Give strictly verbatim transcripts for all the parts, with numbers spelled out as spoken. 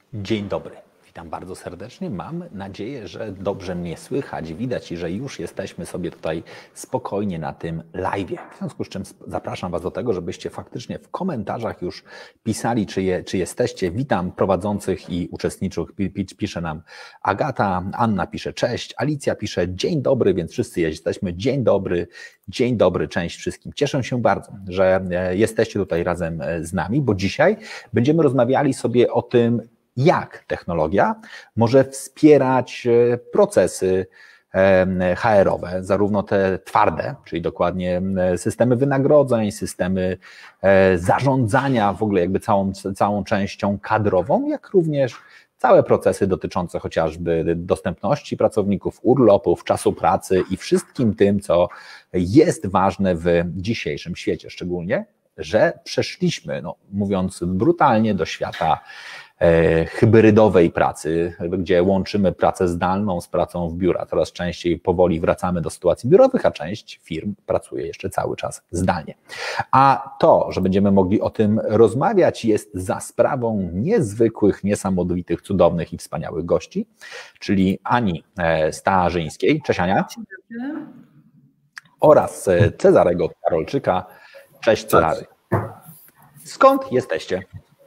Dzień dobry, witam bardzo serdecznie. Mam nadzieję, że dobrze mnie słychać, widać i że już jesteśmy sobie tutaj spokojnie na tym live'ie. W związku z czym zapraszam Was do tego, żebyście faktycznie w komentarzach już pisali, czy, je, czy jesteście. Witam prowadzących i uczestniczych. Pisze nam Agata, Anna pisze cześć, Alicja pisze dzień dobry, więc wszyscy jesteśmy. Dzień dobry, dzień dobry, cześć wszystkim. Cieszę się bardzo, że jesteście tutaj razem z nami, bo dzisiaj będziemy rozmawiali sobie o tym, jak technologia może wspierać procesy H R-owe, zarówno te twarde, czyli dokładnie systemy wynagrodzeń, systemy zarządzania w ogóle jakby całą, całą częścią kadrową, jak również całe procesy dotyczące chociażby dostępności pracowników, urlopów, czasu pracy i wszystkim tym, co jest ważne w dzisiejszym świecie, szczególnie, że przeszliśmy, no, mówiąc brutalnie, do świata hybrydowej pracy, gdzie łączymy pracę zdalną z pracą w biura. Coraz częściej powoli wracamy do sytuacji biurowych, a część firm pracuje jeszcze cały czas zdalnie. A to, że będziemy mogli o tym rozmawiać, jest za sprawą niezwykłych, niesamowitych, cudownych i wspaniałych gości, czyli Ani Starzyńskiej, cześć Ania, oraz Cezarego Karolczyka, cześć Cezary. Skąd jesteście?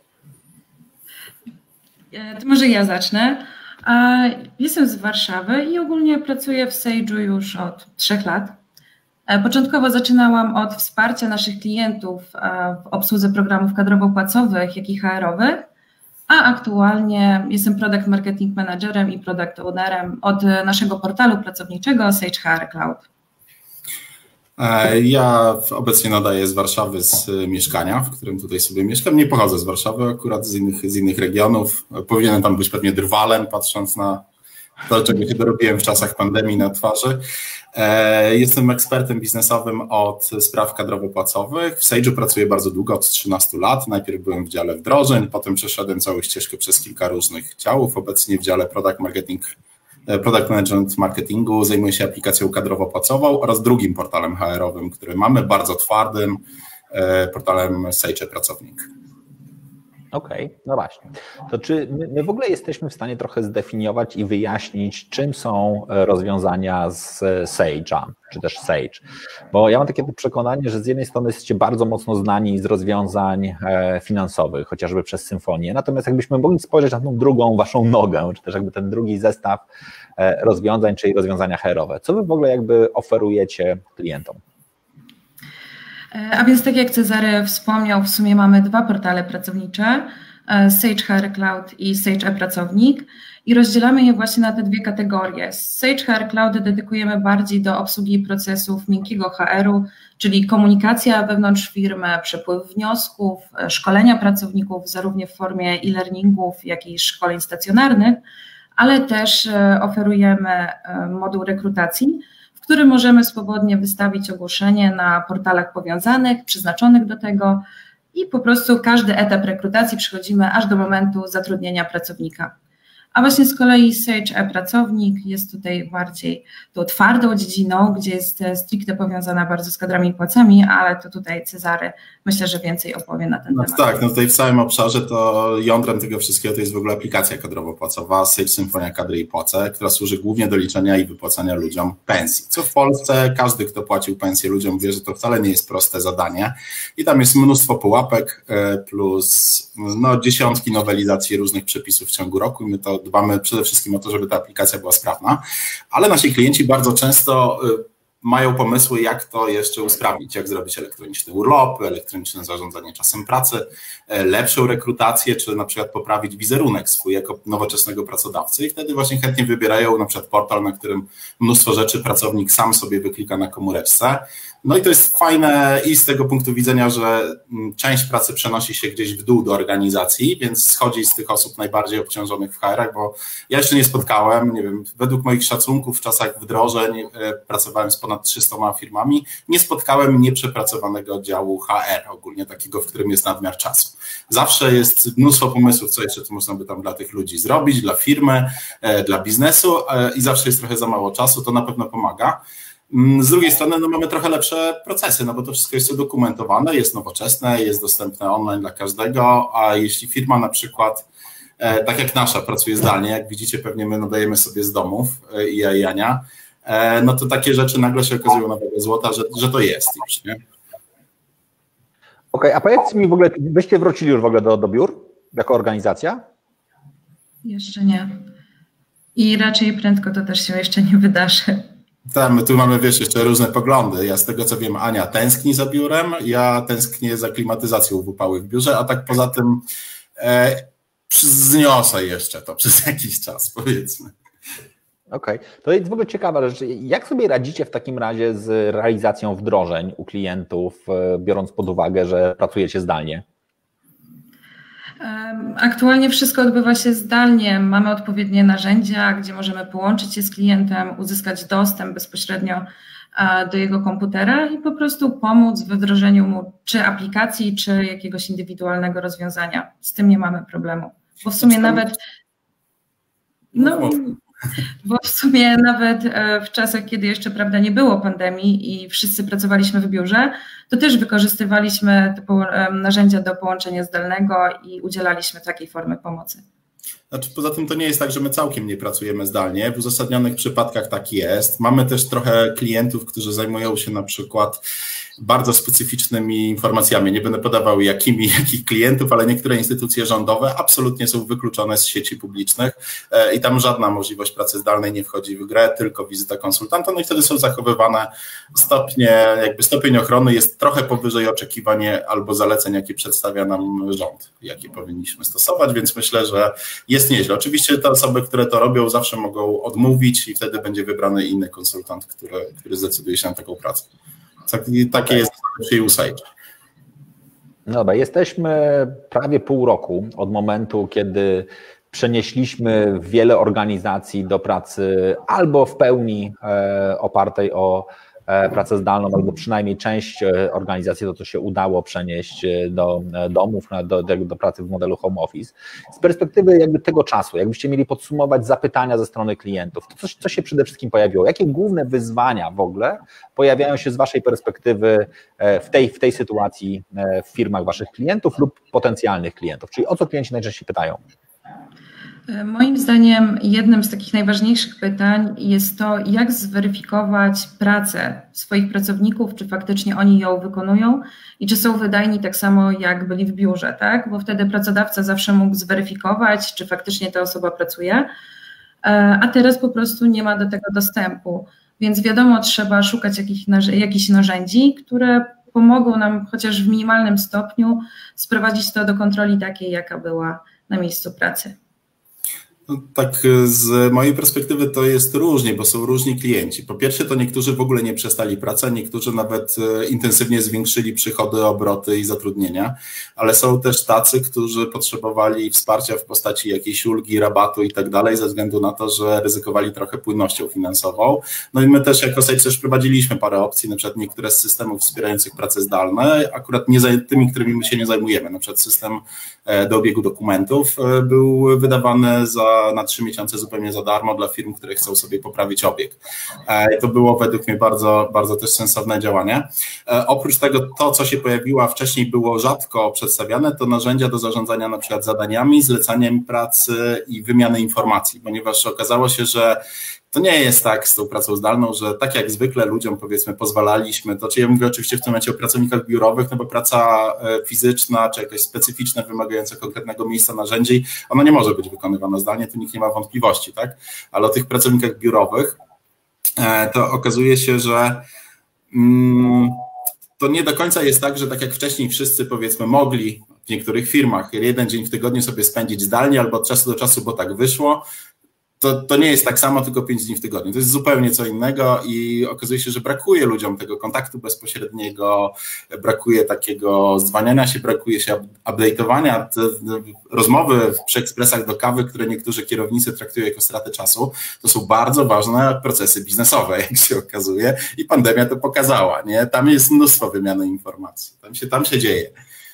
To może ja zacznę. Jestem z Warszawy i ogólnie pracuję w Sage'u już od trzech lat. Początkowo zaczynałam od wsparcia naszych klientów w obsłudze programów kadrowo-płacowych, jak i H R-owych, a aktualnie jestem Product Marketing Managerem i Product Ownerem od naszego portalu pracowniczego Sage H R Cloud. Ja obecnie nadaję z Warszawy, z mieszkania, w którym tutaj sobie mieszkam. Nie pochodzę z Warszawy, akurat z innych, z innych regionów. Powinienem tam być pewnie drwalem, patrząc na to, czego się dorobiłem w czasach pandemii na twarzy. Jestem ekspertem biznesowym od spraw kadrowo-płacowych. W Sage'u pracuję bardzo długo, od trzynastu lat. Najpierw byłem w dziale wdrożeń, potem przeszedłem całą ścieżkę przez kilka różnych działów. Obecnie w dziale Product Marketing Product Management Marketingu, zajmuję się aplikacją kadrowo-płacową oraz drugim portalem H R-owym, który mamy, bardzo twardym, portalem Sage Pracownik. Okej, okay, no właśnie. To czy my, my w ogóle jesteśmy w stanie trochę zdefiniować i wyjaśnić, czym są rozwiązania z Sage'a, czy też Sage? Bo ja mam takie przekonanie, że z jednej strony jesteście bardzo mocno znani z rozwiązań finansowych, chociażby przez Symfonię, natomiast jakbyśmy mogli spojrzeć na tą drugą waszą nogę, czy też jakby ten drugi zestaw rozwiązań, czyli rozwiązania H R-owe, co wy w ogóle jakby oferujecie klientom? A więc tak jak Cezary wspomniał, w sumie mamy dwa portale pracownicze, Sage H R Cloud i Sage E-Pracownik, i rozdzielamy je właśnie na te dwie kategorie. Sage H R Cloud dedykujemy bardziej do obsługi procesów miękkiego H R-u, czyli komunikacja wewnątrz firmy, przepływ wniosków, szkolenia pracowników zarówno w formie e-learningów, jak i szkoleń stacjonarnych, ale też oferujemy moduł rekrutacji, w którym możemy swobodnie wystawić ogłoszenie na portalach powiązanych, przeznaczonych do tego, i po prostu każdy etap rekrutacji przechodzimy aż do momentu zatrudnienia pracownika. A właśnie z kolei Sage E-Pracownik jest tutaj bardziej tą twardą dziedziną, gdzie jest stricte powiązana bardzo z kadrami i płacami, ale to tutaj Cezary myślę, że więcej opowie na ten no temat. Tak, no tutaj w całym obszarze to jądrem tego wszystkiego to jest w ogóle aplikacja kadrowo-płacowa, Sage Symfonia Kadry i Płace, która służy głównie do liczenia i wypłacania ludziom pensji. Co w Polsce każdy, kto płacił pensję ludziom, wie, że to wcale nie jest proste zadanie i tam jest mnóstwo pułapek plus no, dziesiątki nowelizacji różnych przepisów w ciągu roku i my to dbamy przede wszystkim o to, żeby ta aplikacja była sprawna, ale nasi klienci bardzo często mają pomysły, jak to jeszcze usprawnić, jak zrobić elektroniczne urlopy, elektroniczne zarządzanie czasem pracy, lepszą rekrutację, czy na przykład poprawić wizerunek swój jako nowoczesnego pracodawcy i wtedy właśnie chętnie wybierają na przykład portal, na którym mnóstwo rzeczy pracownik sam sobie wyklika na komóreczce. No i to jest fajne i z tego punktu widzenia, że część pracy przenosi się gdzieś w dół do organizacji, więc schodzi z tych osób najbardziej obciążonych w H R-ach, bo ja jeszcze nie spotkałem, nie wiem, według moich szacunków w czasach wdrożeń pracowałem z ponad trzystoma firmami, nie spotkałem nieprzepracowanego oddziału H R, ogólnie takiego, w którym jest nadmiar czasu. Zawsze jest mnóstwo pomysłów, co jeszcze tu można by tam dla tych ludzi zrobić, dla firmy, dla biznesu i zawsze jest trochę za mało czasu, to na pewno pomaga. Z drugiej strony no, mamy trochę lepsze procesy, no bo to wszystko jest udokumentowane, jest nowoczesne, jest dostępne online dla każdego, a jeśli firma na przykład tak jak nasza pracuje zdalnie, jak widzicie pewnie my nadajemy sobie z domów i ja i Ania, no to takie rzeczy nagle się okazują na wagę złota, że, że to jest już, nie? Okej, okay, a powiedz mi w ogóle, byście wrócili już w ogóle do, do biur jako organizacja? Jeszcze nie. I raczej prędko to też się jeszcze nie wydarzy. Tak, my tu mamy, wiesz, jeszcze różne poglądy. Ja z tego, co wiem, Ania tęskni za biurem, ja tęsknię za klimatyzacją w upały w biurze, a tak poza tym e, zniosę jeszcze to przez jakiś czas, powiedzmy. Okej, okay. To jest w ogóle ciekawa rzecz. Jak sobie radzicie w takim razie z realizacją wdrożeń u klientów, biorąc pod uwagę, że pracujecie zdalnie? Aktualnie wszystko odbywa się zdalnie. Mamy odpowiednie narzędzia, gdzie możemy połączyć się z klientem, uzyskać dostęp bezpośrednio do jego komputera i po prostu pomóc we wdrożeniu mu czy aplikacji, czy jakiegoś indywidualnego rozwiązania. Z tym nie mamy problemu. Bo w sumie nawet... No, Bo w sumie nawet w czasach, kiedy jeszcze prawda nie było pandemii i wszyscy pracowaliśmy w biurze, to też wykorzystywaliśmy te narzędzia do połączenia zdalnego i udzielaliśmy takiej formy pomocy. Znaczy, poza tym to nie jest tak, że my całkiem nie pracujemy zdalnie. W uzasadnionych przypadkach tak jest. Mamy też trochę klientów, którzy zajmują się na przykład bardzo specyficznymi informacjami. Nie będę podawał jakimi, jakich klientów, ale niektóre instytucje rządowe absolutnie są wykluczone z sieci publicznych i tam żadna możliwość pracy zdalnej nie wchodzi w grę, tylko wizyta konsultanta, no i wtedy są zachowywane stopnie, jakby stopień ochrony jest trochę powyżej oczekiwań albo zaleceń, jakie przedstawia nam rząd, jakie powinniśmy stosować, więc myślę, że jest nieźle. Oczywiście te osoby, które to robią, zawsze mogą odmówić i wtedy będzie wybrany inny konsultant, który, który zdecyduje się na taką pracę. Takie jest u Sage. Dobra, jesteśmy prawie pół roku od momentu, kiedy przenieśliśmy wiele organizacji do pracy albo w pełni e, opartej o e, pracę zdalną, albo przynajmniej część organizacji to, to się udało przenieść do domów, do, do, do pracy w modelu home office. Z perspektywy jakby tego czasu, jakbyście mieli podsumować zapytania ze strony klientów, to co, co się przede wszystkim pojawiło? Jakie główne wyzwania w ogóle pojawiają się z waszej perspektywy w tej, w tej sytuacji w firmach waszych klientów lub potencjalnych klientów? Czyli o co klienci najczęściej pytają? Moim zdaniem jednym z takich najważniejszych pytań jest to, jak zweryfikować pracę swoich pracowników, czy faktycznie oni ją wykonują i czy są wydajni tak samo, jak byli w biurze, tak? Bo wtedy pracodawca zawsze mógł zweryfikować, czy faktycznie ta osoba pracuje, a teraz po prostu nie ma do tego dostępu. Więc wiadomo, trzeba szukać jakich, jakichś narzędzi, które pomogą nam chociaż w minimalnym stopniu sprowadzić to do kontroli takiej, jaka była na miejscu pracy. No, tak z mojej perspektywy to jest różnie, bo są różni klienci. Po pierwsze to niektórzy w ogóle nie przestali pracy, niektórzy nawet intensywnie zwiększyli przychody, obroty i zatrudnienia, ale są też tacy, którzy potrzebowali wsparcia w postaci jakiejś ulgi, rabatu i tak dalej ze względu na to, że ryzykowali trochę płynnością finansową. No i my też jako Sage też wprowadziliśmy parę opcji, na przykład niektóre z systemów wspierających pracę zdalne, akurat nie za tymi, którymi my się nie zajmujemy. Na przykład system do obiegu dokumentów był wydawany za na trzy miesiące zupełnie za darmo dla firm, które chcą sobie poprawić obieg. To było według mnie bardzo, bardzo też sensowne działanie. Oprócz tego to, co się pojawiło, a wcześniej było rzadko przedstawiane, to narzędzia do zarządzania na przykład zadaniami, zlecaniem pracy i wymiany informacji, ponieważ okazało się, że to nie jest tak z tą pracą zdalną, że tak jak zwykle ludziom powiedzmy pozwalaliśmy, to czy ja mówię oczywiście w tym momencie o pracownikach biurowych, no bo praca fizyczna czy jakaś specyficzna, wymagająca konkretnego miejsca, narzędzi, ona nie może być wykonywana zdalnie, tu nikt nie ma wątpliwości, tak? Ale o tych pracownikach biurowych to okazuje się, że mm, to nie do końca jest tak, że tak jak wcześniej wszyscy powiedzmy mogli w niektórych firmach jeden dzień w tygodniu sobie spędzić zdalnie albo od czasu do czasu, bo tak wyszło, To, to nie jest tak samo, tylko pięć dni w tygodniu. To jest zupełnie co innego i okazuje się, że brakuje ludziom tego kontaktu bezpośredniego, brakuje takiego dzwaniania się, brakuje się update'owania. Te rozmowy przy ekspresach do kawy, które niektórzy kierownicy traktują jako stratę czasu, to są bardzo ważne procesy biznesowe, jak się okazuje i pandemia to pokazała, nie? Tam jest mnóstwo wymiany informacji, tam się, tam się dzieje.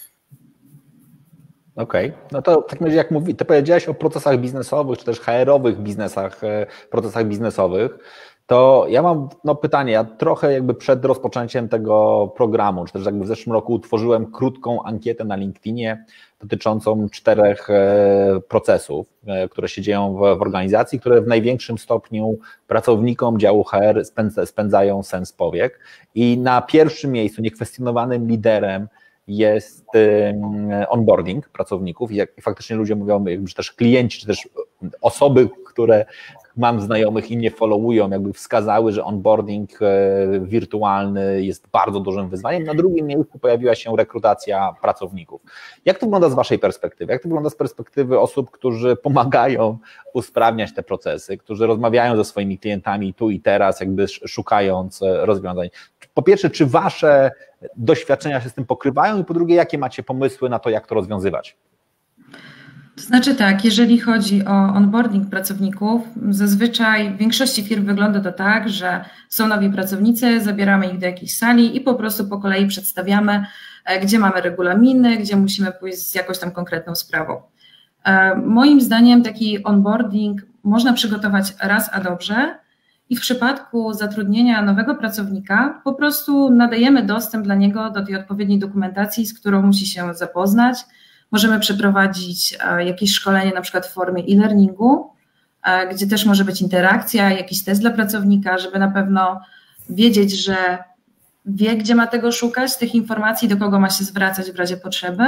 Okej, okay. No to w takim razie jak mówi, ty powiedziałeś o procesach biznesowych, czy też H R-owych biznesach, procesach biznesowych. To ja mam no, pytanie, ja trochę jakby przed rozpoczęciem tego programu, czy też jakby w zeszłym roku utworzyłem krótką ankietę na LinkedInie dotyczącą czterech e, procesów, e, które się dzieją w, w organizacji, które w największym stopniu pracownikom działu H R spędza, spędzają sens powiek. I na pierwszym miejscu niekwestionowanym liderem jest e, onboarding pracowników i, jak, i faktycznie ludzie mówią, jakby, czy też klienci, czy też osoby, które mam znajomych i mnie followują, jakby wskazały, że onboarding wirtualny jest bardzo dużym wyzwaniem. Na drugim miejscu pojawiła się rekrutacja pracowników. Jak to wygląda z Waszej perspektywy? Jak to wygląda z perspektywy osób, którzy pomagają usprawniać te procesy, którzy rozmawiają ze swoimi klientami tu i teraz, jakby szukając rozwiązań? Po pierwsze, czy Wasze doświadczenia się z tym pokrywają i po drugie, jakie macie pomysły na to, jak to rozwiązywać? To znaczy tak, jeżeli chodzi o onboarding pracowników, zazwyczaj w większości firm wygląda to tak, że są nowi pracownicy, zabieramy ich do jakiejś sali i po prostu po kolei przedstawiamy, gdzie mamy regulaminy, gdzie musimy pójść z jakąś tam konkretną sprawą. Moim zdaniem taki onboarding można przygotować raz a dobrze i w przypadku zatrudnienia nowego pracownika po prostu nadajemy dostęp dla niego do tej odpowiedniej dokumentacji, z którą musi się zapoznać. Możemy przeprowadzić jakieś szkolenie na przykład w formie e-learningu, gdzie też może być interakcja, jakiś test dla pracownika, żeby na pewno wiedzieć, że wie, gdzie ma tego szukać, tych informacji, do kogo ma się zwracać w razie potrzeby.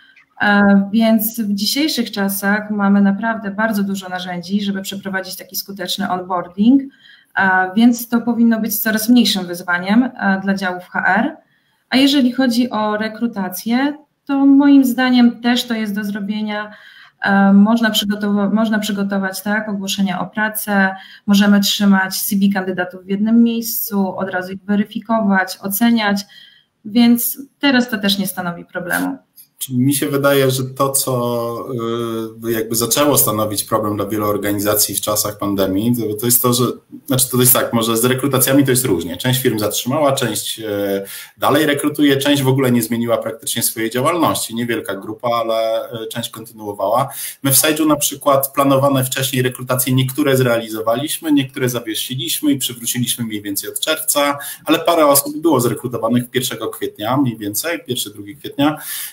Więc w dzisiejszych czasach mamy naprawdę bardzo dużo narzędzi, żeby przeprowadzić taki skuteczny onboarding, więc to powinno być coraz mniejszym wyzwaniem dla działów H R. A jeżeli chodzi o rekrutację, to moim zdaniem też to jest do zrobienia. Można przygotować, można przygotować tak, ogłoszenia o pracę, możemy trzymać C V kandydatów w jednym miejscu, od razu ich weryfikować, oceniać, więc teraz to też nie stanowi problemu. Mi się wydaje, że to, co jakby zaczęło stanowić problem dla wielu organizacji w czasach pandemii, to, to jest to, że, znaczy to jest tak, może z rekrutacjami to jest różnie. Część firm zatrzymała, część dalej rekrutuje, część w ogóle nie zmieniła praktycznie swojej działalności. Niewielka grupa, ale część kontynuowała. My w Sage'u na przykład planowane wcześniej rekrutacje, niektóre zrealizowaliśmy, niektóre zawiesiliśmy i przywróciliśmy mniej więcej od czerwca, ale parę osób było zrekrutowanych pierwszego kwietnia, mniej więcej, pierwszego drugiego kwietnia.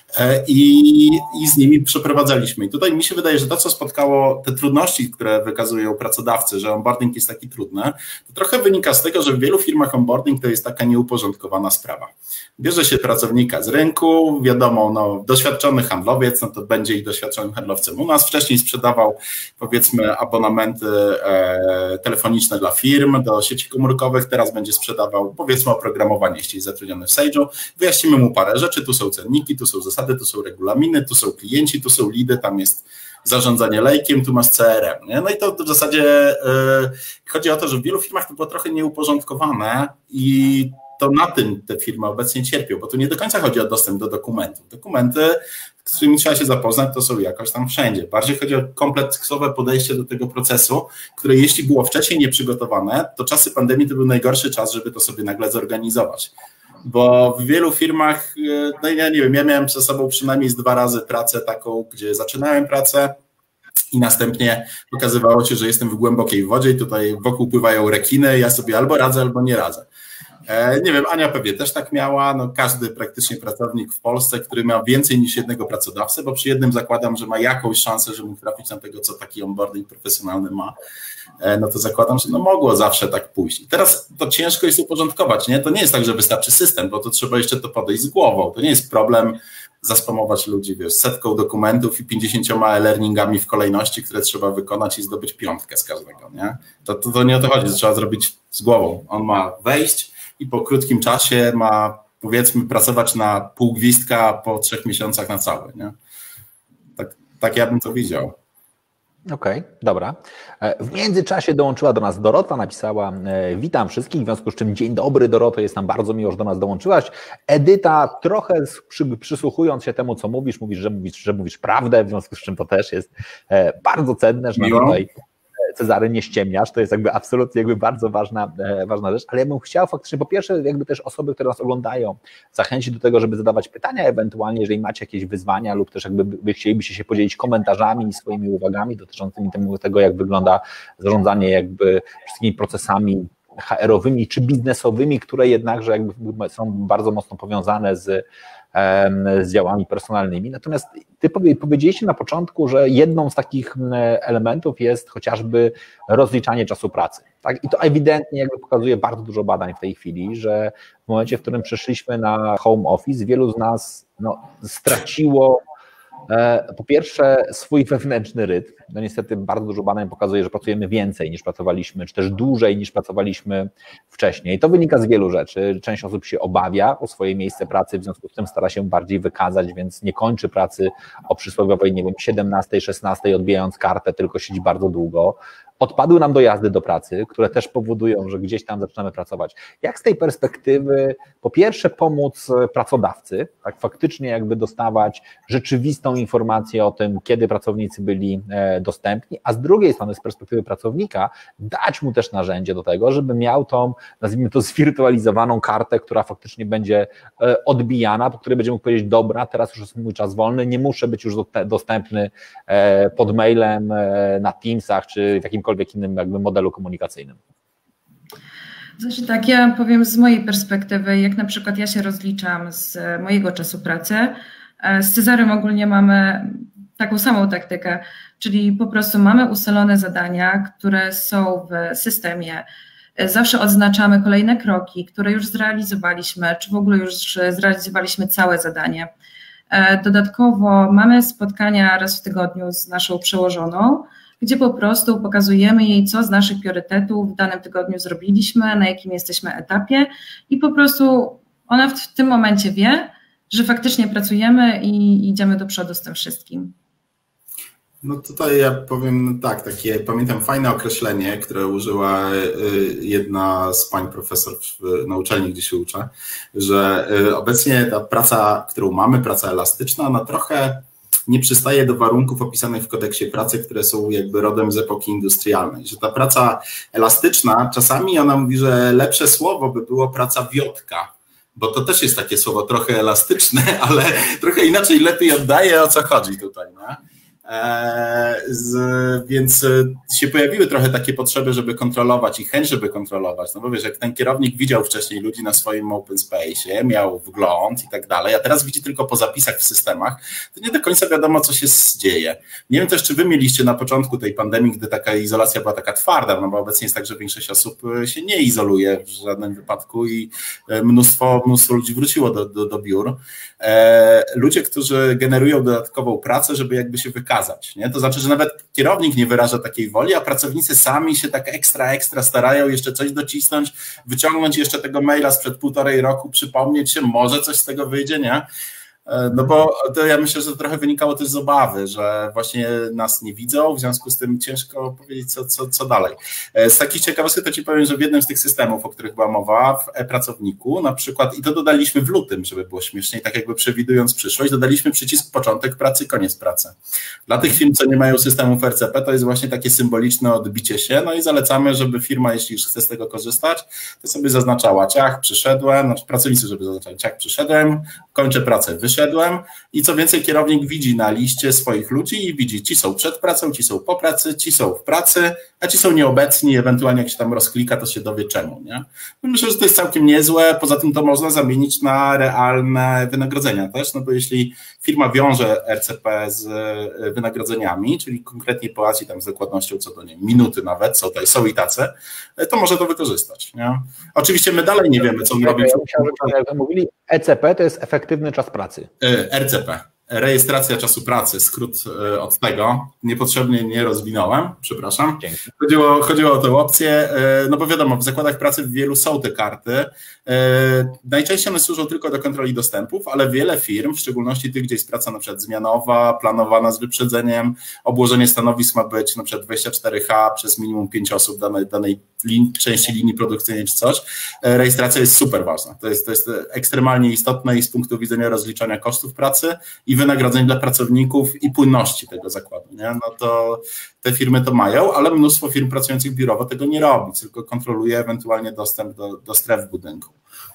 I, i z nimi przeprowadzaliśmy. I tutaj mi się wydaje, że to, co spotkało, te trudności, które wykazują pracodawcy, że onboarding jest taki trudny, to trochę wynika z tego, że w wielu firmach onboarding to jest taka nieuporządkowana sprawa. Bierze się pracownika z rynku, wiadomo, no, doświadczony handlowiec, no to będzie i doświadczonym handlowcem u nas. Wcześniej sprzedawał, powiedzmy, abonamenty e, telefoniczne dla firm, do sieci komórkowych, teraz będzie sprzedawał, powiedzmy, oprogramowanie, jeśli jest zatrudniony w Sage'u. Wyjaśnimy mu parę rzeczy, tu są cenniki, tu są zasady, tu są regulaminy, tu są klienci, tu są lidy, tam jest zarządzanie lejkiem, tu masz C R M. Nie? No i to w zasadzie yy, chodzi o to, że w wielu firmach to było trochę nieuporządkowane i to na tym te firmy obecnie cierpią, bo tu nie do końca chodzi o dostęp do dokumentów. Dokumenty, z którymi trzeba się zapoznać, to są jakoś tam wszędzie. Bardziej chodzi o kompleksowe podejście do tego procesu, które jeśli było wcześniej nieprzygotowane, to czasy pandemii to był najgorszy czas, żeby to sobie nagle zorganizować. Bo w wielu firmach, no ja nie wiem, ja miałem ze sobą przynajmniej z dwa razy pracę taką, gdzie zaczynałem pracę i następnie okazywało się, że jestem w głębokiej wodzie i tutaj wokół pływają rekiny, ja sobie albo radzę, albo nie radzę. Nie wiem, Ania pewnie też tak miała, no każdy praktycznie pracownik w Polsce, który ma więcej niż jednego pracodawcę, bo przy jednym zakładam, że ma jakąś szansę, że mógł trafić na tego, co taki onboarding profesjonalny ma, no to zakładam, że no mogło zawsze tak pójść. I teraz to ciężko jest uporządkować, nie? To nie jest tak, że wystarczy system, bo to trzeba jeszcze to podejść z głową. To nie jest problem zaspamować ludzi, wiesz, setką dokumentów i pięćdziesięcioma e-learningami w kolejności, które trzeba wykonać i zdobyć piątkę z każdego, nie? To, to, to nie o to chodzi, to trzeba zrobić z głową. On ma wejść i po krótkim czasie ma, powiedzmy, pracować na pół gwizdka, po trzech miesiącach na cały, nie? Tak, tak ja bym to widział. Okej, okay, dobra. W międzyczasie dołączyła do nas Dorota, napisała: witam wszystkich, w związku z czym dzień dobry Doroto, jest nam bardzo miło, że do nas dołączyłaś. Edyta, trochę przy, przysłuchując się temu, co mówisz, mówisz, że mówisz, że mówisz prawdę, w związku z czym to też jest bardzo cenne, że nam tutaj Cezary nie ściemniasz, to jest jakby absolutnie jakby bardzo ważna, ważna rzecz, ale ja bym chciał faktycznie po pierwsze jakby też osoby, które nas oglądają, zachęcić do tego, żeby zadawać pytania, ewentualnie jeżeli macie jakieś wyzwania lub też jakby wy chcielibyście się podzielić komentarzami i swoimi uwagami dotyczącymi tego, jak wygląda zarządzanie jakby wszystkimi procesami H R-owymi czy biznesowymi, które jednakże jakby są bardzo mocno powiązane z, z działami personalnymi. Natomiast ty powiedzieliście na początku, że jedną z takich elementów jest chociażby rozliczanie czasu pracy. Tak? I to ewidentnie jakby pokazuje bardzo dużo badań w tej chwili, że w momencie, w którym przeszliśmy na home office, wielu z nas no, straciło po pierwsze swój wewnętrzny rytm. No niestety bardzo dużo badań pokazuje, że pracujemy więcej niż pracowaliśmy, czy też dłużej niż pracowaliśmy wcześniej. To wynika z wielu rzeczy. Część osób się obawia o swoje miejsce pracy, w związku z tym stara się bardziej wykazać, więc nie kończy pracy o przysłowiowej, nie wiem, siedemnastej, szesnastej odbijając kartę, tylko siedzi bardzo długo. Odpadły nam dojazdy do pracy, które też powodują, że gdzieś tam zaczynamy pracować. Jak z tej perspektywy, po pierwsze, pomóc pracodawcy, tak faktycznie jakby dostawać rzeczywistą informację o tym, kiedy pracownicy byli dostępni, a z drugiej strony, z perspektywy pracownika, dać mu też narzędzie do tego, żeby miał tą, nazwijmy to, zwirtualizowaną kartę, która faktycznie będzie odbijana, po której będzie mógł powiedzieć, dobra, teraz już jest mój czas wolny, nie muszę być już dostępny pod mailem, na Teamsach, czy w jakimkolwiek innym jakby modelu komunikacyjnym. Znaczy tak, ja powiem z mojej perspektywy, jak na przykład ja się rozliczam z mojego czasu pracy, z Cezarym ogólnie mamy taką samą taktykę, czyli po prostu mamy ustalone zadania, które są w systemie, zawsze odznaczamy kolejne kroki, które już zrealizowaliśmy, czy w ogóle już zrealizowaliśmy całe zadanie. Dodatkowo mamy spotkania raz w tygodniu z naszą przełożoną, gdzie po prostu pokazujemy jej, co z naszych priorytetów w danym tygodniu zrobiliśmy, na jakim jesteśmy etapie i po prostu ona w tym momencie wie, że faktycznie pracujemy i idziemy do przodu z tym wszystkim. No tutaj ja powiem tak, takie pamiętam fajne określenie, które użyła jedna z pań profesor na uczelni, gdzie się uczę, że obecnie ta praca, którą mamy, praca elastyczna, ona trochę nie przystaje do warunków opisanych w kodeksie pracy, które są jakby rodem z epoki industrialnej, że ta praca elastyczna, czasami ona mówi, że lepsze słowo by było praca wiotka, bo to też jest takie słowo trochę elastyczne, ale trochę inaczej lepiej oddaje, o co chodzi tutaj, nie? E, z, więc się pojawiły trochę takie potrzeby, żeby kontrolować i chęć, żeby kontrolować, no bo wiesz, jak ten kierownik widział wcześniej ludzi na swoim open space'ie, miał wgląd i tak dalej, a teraz widzi tylko po zapisach w systemach, to nie do końca wiadomo, co się dzieje. Nie wiem też, czy wy mieliście na początku tej pandemii, gdy taka izolacja była taka twarda, no bo obecnie jest tak, że większość osób się nie izoluje w żadnym wypadku i mnóstwo, mnóstwo ludzi wróciło do, do, do biur. E, ludzie, którzy generują dodatkową pracę, żeby jakby się wykazać. Nie? To znaczy, że nawet kierownik nie wyraża takiej woli, a pracownicy sami się tak ekstra, ekstra starają jeszcze coś docisnąć, wyciągnąć jeszcze tego maila sprzed półtorej roku, przypomnieć się, może coś z tego wyjdzie, nie? No bo to ja myślę, że to trochę wynikało też z obawy, że właśnie nas nie widzą, w związku z tym ciężko powiedzieć, co, co, co dalej. Z takich ciekawostek to ci powiem, że w jednym z tych systemów, o których była mowa, w e-pracowniku na przykład, i to dodaliśmy w lutym, żeby było śmieszniej, tak jakby przewidując przyszłość, dodaliśmy przycisk początek pracy, koniec pracy. Dla tych firm, co nie mają systemów R C P, to jest właśnie takie symboliczne odbicie się, no i zalecamy, żeby firma, jeśli już chce z tego korzystać, to sobie zaznaczała ciach, przyszedłem, znaczy pracownicy, żeby zaznaczali ciach, przyszedłem, kończę pracę, wyszedłem, Wyszedłem i co więcej kierownik widzi na liście swoich ludzi i widzi, ci są przed pracą, ci są po pracy, ci są w pracy, a ci są nieobecni, ewentualnie jak się tam rozklika, to się dowie czemu, nie? No myślę, że to jest całkiem niezłe, poza tym to można zamienić na realne wynagrodzenia też, no bo jeśli firma wiąże R C P z wynagrodzeniami, czyli konkretnie płaci tam z dokładnością co do niej, minuty nawet, są, tutaj, są i tacy, to może to wykorzystać, nie? Oczywiście my dalej nie wiemy, co on robi. Jak mówili, E C P to jest efektywny czas pracy. R C P, rejestracja czasu pracy, skrót od tego, niepotrzebnie nie rozwinąłem, przepraszam. Chodziło, chodziło o tę opcję, no bo wiadomo, w zakładach pracy w wielu są te karty, najczęściej one służą tylko do kontroli dostępów, ale wiele firm, w szczególności tych, gdzie jest praca na przykład zmianowa, planowana z wyprzedzeniem, obłożenie stanowisk ma być na przykład dwadzieścia cztery H przez minimum pięć osób danej, danej lin, części linii produkcyjnej czy coś, rejestracja jest super ważna, to jest, to jest ekstremalnie istotne i z punktu widzenia rozliczania kosztów pracy i wynagrodzeń dla pracowników i płynności tego zakładu, nie? No to te firmy to mają, ale mnóstwo firm pracujących biurowo tego nie robi, tylko kontroluje ewentualnie dostęp do, do stref budynku.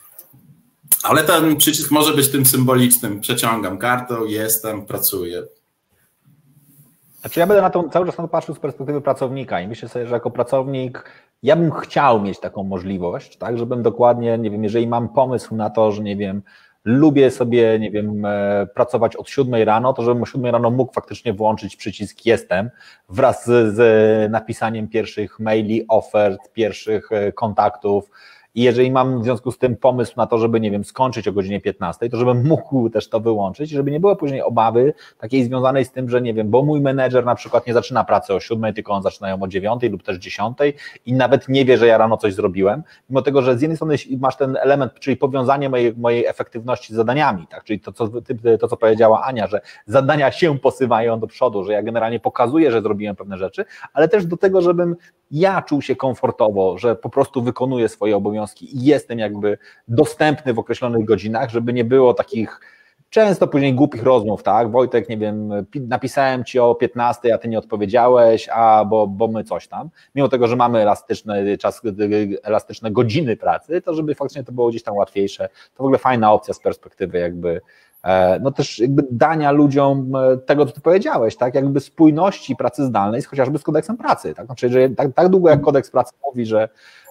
Ale ten przycisk może być tym symbolicznym, przeciągam kartę, jestem, pracuję. Znaczy ja będę na to cały czas na to patrzył z perspektywy pracownika i myślę sobie, że jako pracownik ja bym chciał mieć taką możliwość, tak, żebym dokładnie, nie wiem, jeżeli mam pomysł na to, że nie wiem, lubię sobie, nie wiem, pracować od siódmej rano, to żebym o siódmej rano mógł faktycznie włączyć przycisk jestem wraz z, z napisaniem pierwszych maili, ofert, pierwszych kontaktów. I jeżeli mam w związku z tym pomysł na to, żeby, nie wiem, skończyć o godzinie piętnastej, to żebym mógł też to wyłączyć, żeby nie było później obawy takiej związanej z tym, że nie wiem, bo mój menedżer na przykład nie zaczyna pracy o siódmej, tylko on zaczyna ją o dziewiątej lub też dziesiątej i nawet nie wie, że ja rano coś zrobiłem, mimo tego, że z jednej strony masz ten element, czyli powiązanie mojej, mojej efektywności z zadaniami, tak, czyli to co, to, co powiedziała Ania, że zadania się posuwają do przodu, że ja generalnie pokazuję, że zrobiłem pewne rzeczy, ale też do tego, żebym ja czuł się komfortowo, że po prostu wykonuję swoje obowiązki i jestem jakby dostępny w określonych godzinach, żeby nie było takich często później głupich rozmów, tak, Wojtek, nie wiem, napisałem Ci o piętnastej, a Ty nie odpowiedziałeś, a bo, bo my coś tam, mimo tego, że mamy elastyczny czas, elastyczne godziny pracy, to żeby faktycznie to było gdzieś tam łatwiejsze, to w ogóle fajna opcja z perspektywy jakby no też jakby dania ludziom tego, co Ty powiedziałeś, tak, jakby spójności pracy zdalnej, chociażby z kodeksem pracy, tak, znaczy, że tak, tak długo jak kodeks pracy mówi, że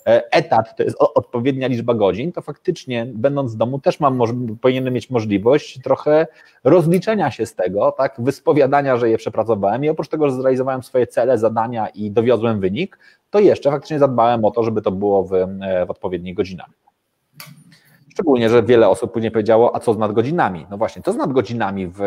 etat to jest odpowiednia liczba godzin, to faktycznie będąc w domu też mam, powinienem mieć możliwość trochę rozliczenia się z tego, tak, wyspowiadania, że je przepracowałem i oprócz tego, że zrealizowałem swoje cele, zadania i dowiozłem wynik, to jeszcze faktycznie zadbałem o to, żeby to było w, w odpowiednich godzinach. Szczególnie, że wiele osób później powiedziało, a co z nadgodzinami? No właśnie, co z nadgodzinami w,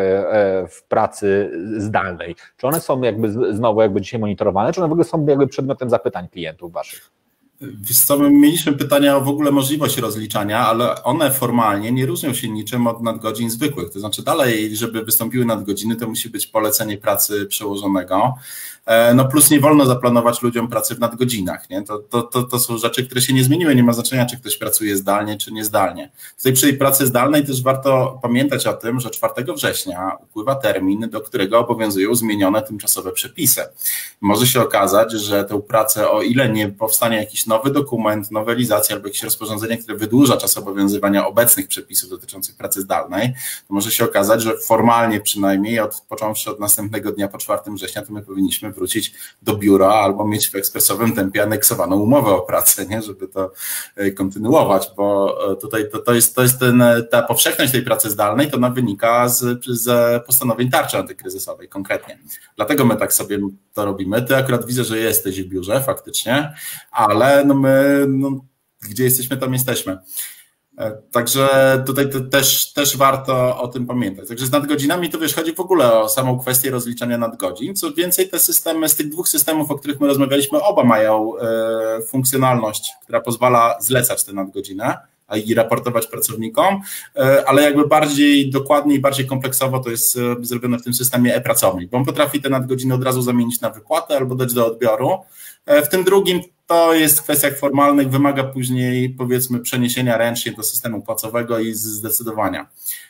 w pracy zdalnej? Czy one są jakby znowu jakby dzisiaj monitorowane, czy one w ogóle są jakby przedmiotem zapytań klientów waszych? Wiesz co, my mieliśmy pytania o w ogóle możliwość rozliczania, ale one formalnie nie różnią się niczym od nadgodzin zwykłych. To znaczy dalej, żeby wystąpiły nadgodziny, to musi być polecenie pracy przełożonego. No plus nie wolno zaplanować ludziom pracy w nadgodzinach. Nie? To, to, to, to są rzeczy, które się nie zmieniły. Nie ma znaczenia, czy ktoś pracuje zdalnie, czy niezdalnie. Tutaj przy tej pracy zdalnej też warto pamiętać o tym, że czwartego września upływa termin, do którego obowiązują zmienione tymczasowe przepisy. Może się okazać, że tę pracę, o ile nie powstanie jakiś nowy dokument, nowelizacja albo jakieś rozporządzenie, które wydłuża czas obowiązywania obecnych przepisów dotyczących pracy zdalnej, to może się okazać, że formalnie przynajmniej, od, począwszy od następnego dnia po czwartego września, to my powinniśmy wrócić do biura albo mieć w ekspresowym tempie aneksowaną umowę o pracę, nie? Żeby to kontynuować, bo tutaj to, to jest, to jest ten, ta powszechność tej pracy zdalnej, to ona wynika z, z postanowień tarczy antykryzysowej konkretnie. Dlatego my tak sobie to robimy. Ty akurat widzę, że jesteś w biurze faktycznie, ale no my, no, gdzie jesteśmy, tam jesteśmy. Także tutaj też, też warto o tym pamiętać. Także z nadgodzinami to wiesz, chodzi w ogóle o samą kwestię rozliczania nadgodzin. Co więcej, te systemy, z tych dwóch systemów, o których my rozmawialiśmy, oba mają e, funkcjonalność, która pozwala zlecać te nadgodziny i raportować pracownikom, e, ale jakby bardziej dokładnie i bardziej kompleksowo to jest e, zrobione w tym systemie e-pracownik, bo on potrafi te nadgodziny od razu zamienić na wypłatę albo dać do odbioru. E, w tym drugim to jest w kwestiach formalnych, wymaga później powiedzmy przeniesienia ręcznie do systemu płacowego i zdecydowania.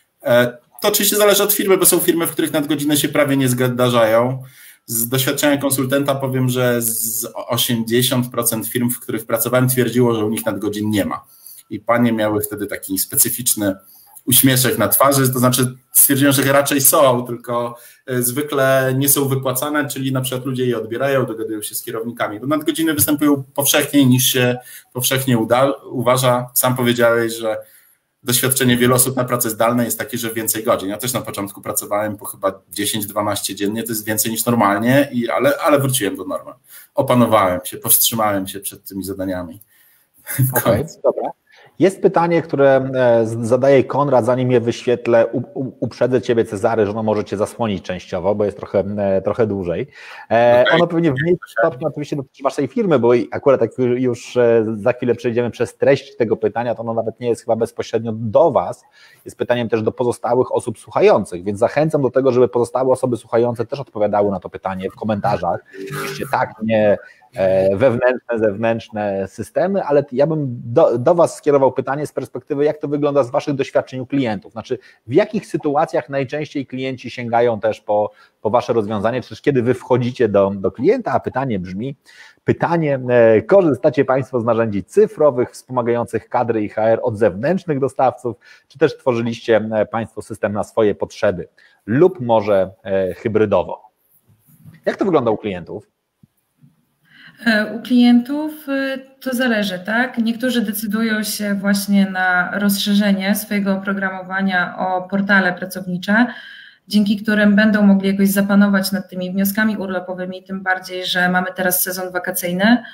To oczywiście zależy od firmy, bo są firmy, w których nadgodziny się prawie nie zdarzają. Z doświadczenia konsultanta powiem, że z osiemdziesiąt procent firm, w których pracowałem, twierdziło, że u nich nadgodzin nie ma. I panie miały wtedy taki specyficzny uśmieszek na twarzy, to znaczy stwierdziłem, że raczej są, tylko zwykle nie są wypłacane, czyli na przykład ludzie je odbierają, dogadują się z kierownikami, bo nadgodziny występują powszechniej niż się powszechnie uda, uważa. Sam powiedziałeś, że doświadczenie wielu osób na pracy zdalnej jest takie, że więcej godzin. Ja też na początku pracowałem po chyba dziesięć dwanaście dziennie, to jest więcej niż normalnie, i, ale, ale wróciłem do normy. Opanowałem się, powstrzymałem się przed tymi zadaniami. Okej, okay, dobra. Jest pytanie, które zadaje Konrad, zanim je wyświetlę, uprzedzę Ciebie, Cezary, że ono może Cię zasłonić częściowo, bo jest trochę, trochę dłużej. Okay. Ono pewnie w mniejszym stopniu oczywiście dotyczy Waszej firmy, bo akurat jak już za chwilę przejdziemy przez treść tego pytania, to ono nawet nie jest chyba bezpośrednio do Was, jest pytaniem też do pozostałych osób słuchających, więc zachęcam do tego, żeby pozostałe osoby słuchające też odpowiadały na to pytanie w komentarzach. Oczywiście tak, nie wewnętrzne, zewnętrzne systemy, ale ja bym do, do Was skierował pytanie z perspektywy, jak to wygląda z Waszych doświadczeń u klientów, znaczy w jakich sytuacjach najczęściej klienci sięgają też po, po Wasze rozwiązanie, czy też kiedy Wy wchodzicie do, do klienta, a pytanie brzmi, pytanie, korzystacie Państwo z narzędzi cyfrowych wspomagających kadry i H R od zewnętrznych dostawców, czy też tworzyliście Państwo system na swoje potrzeby lub może hybrydowo? Jak to wygląda u klientów? U klientów to zależy, tak? Niektórzy decydują się właśnie na rozszerzenie swojego oprogramowania o portale pracownicze, dzięki którym będą mogli jakoś zapanować nad tymi wnioskami urlopowymi, tym bardziej, że mamy teraz sezon wakacyjny,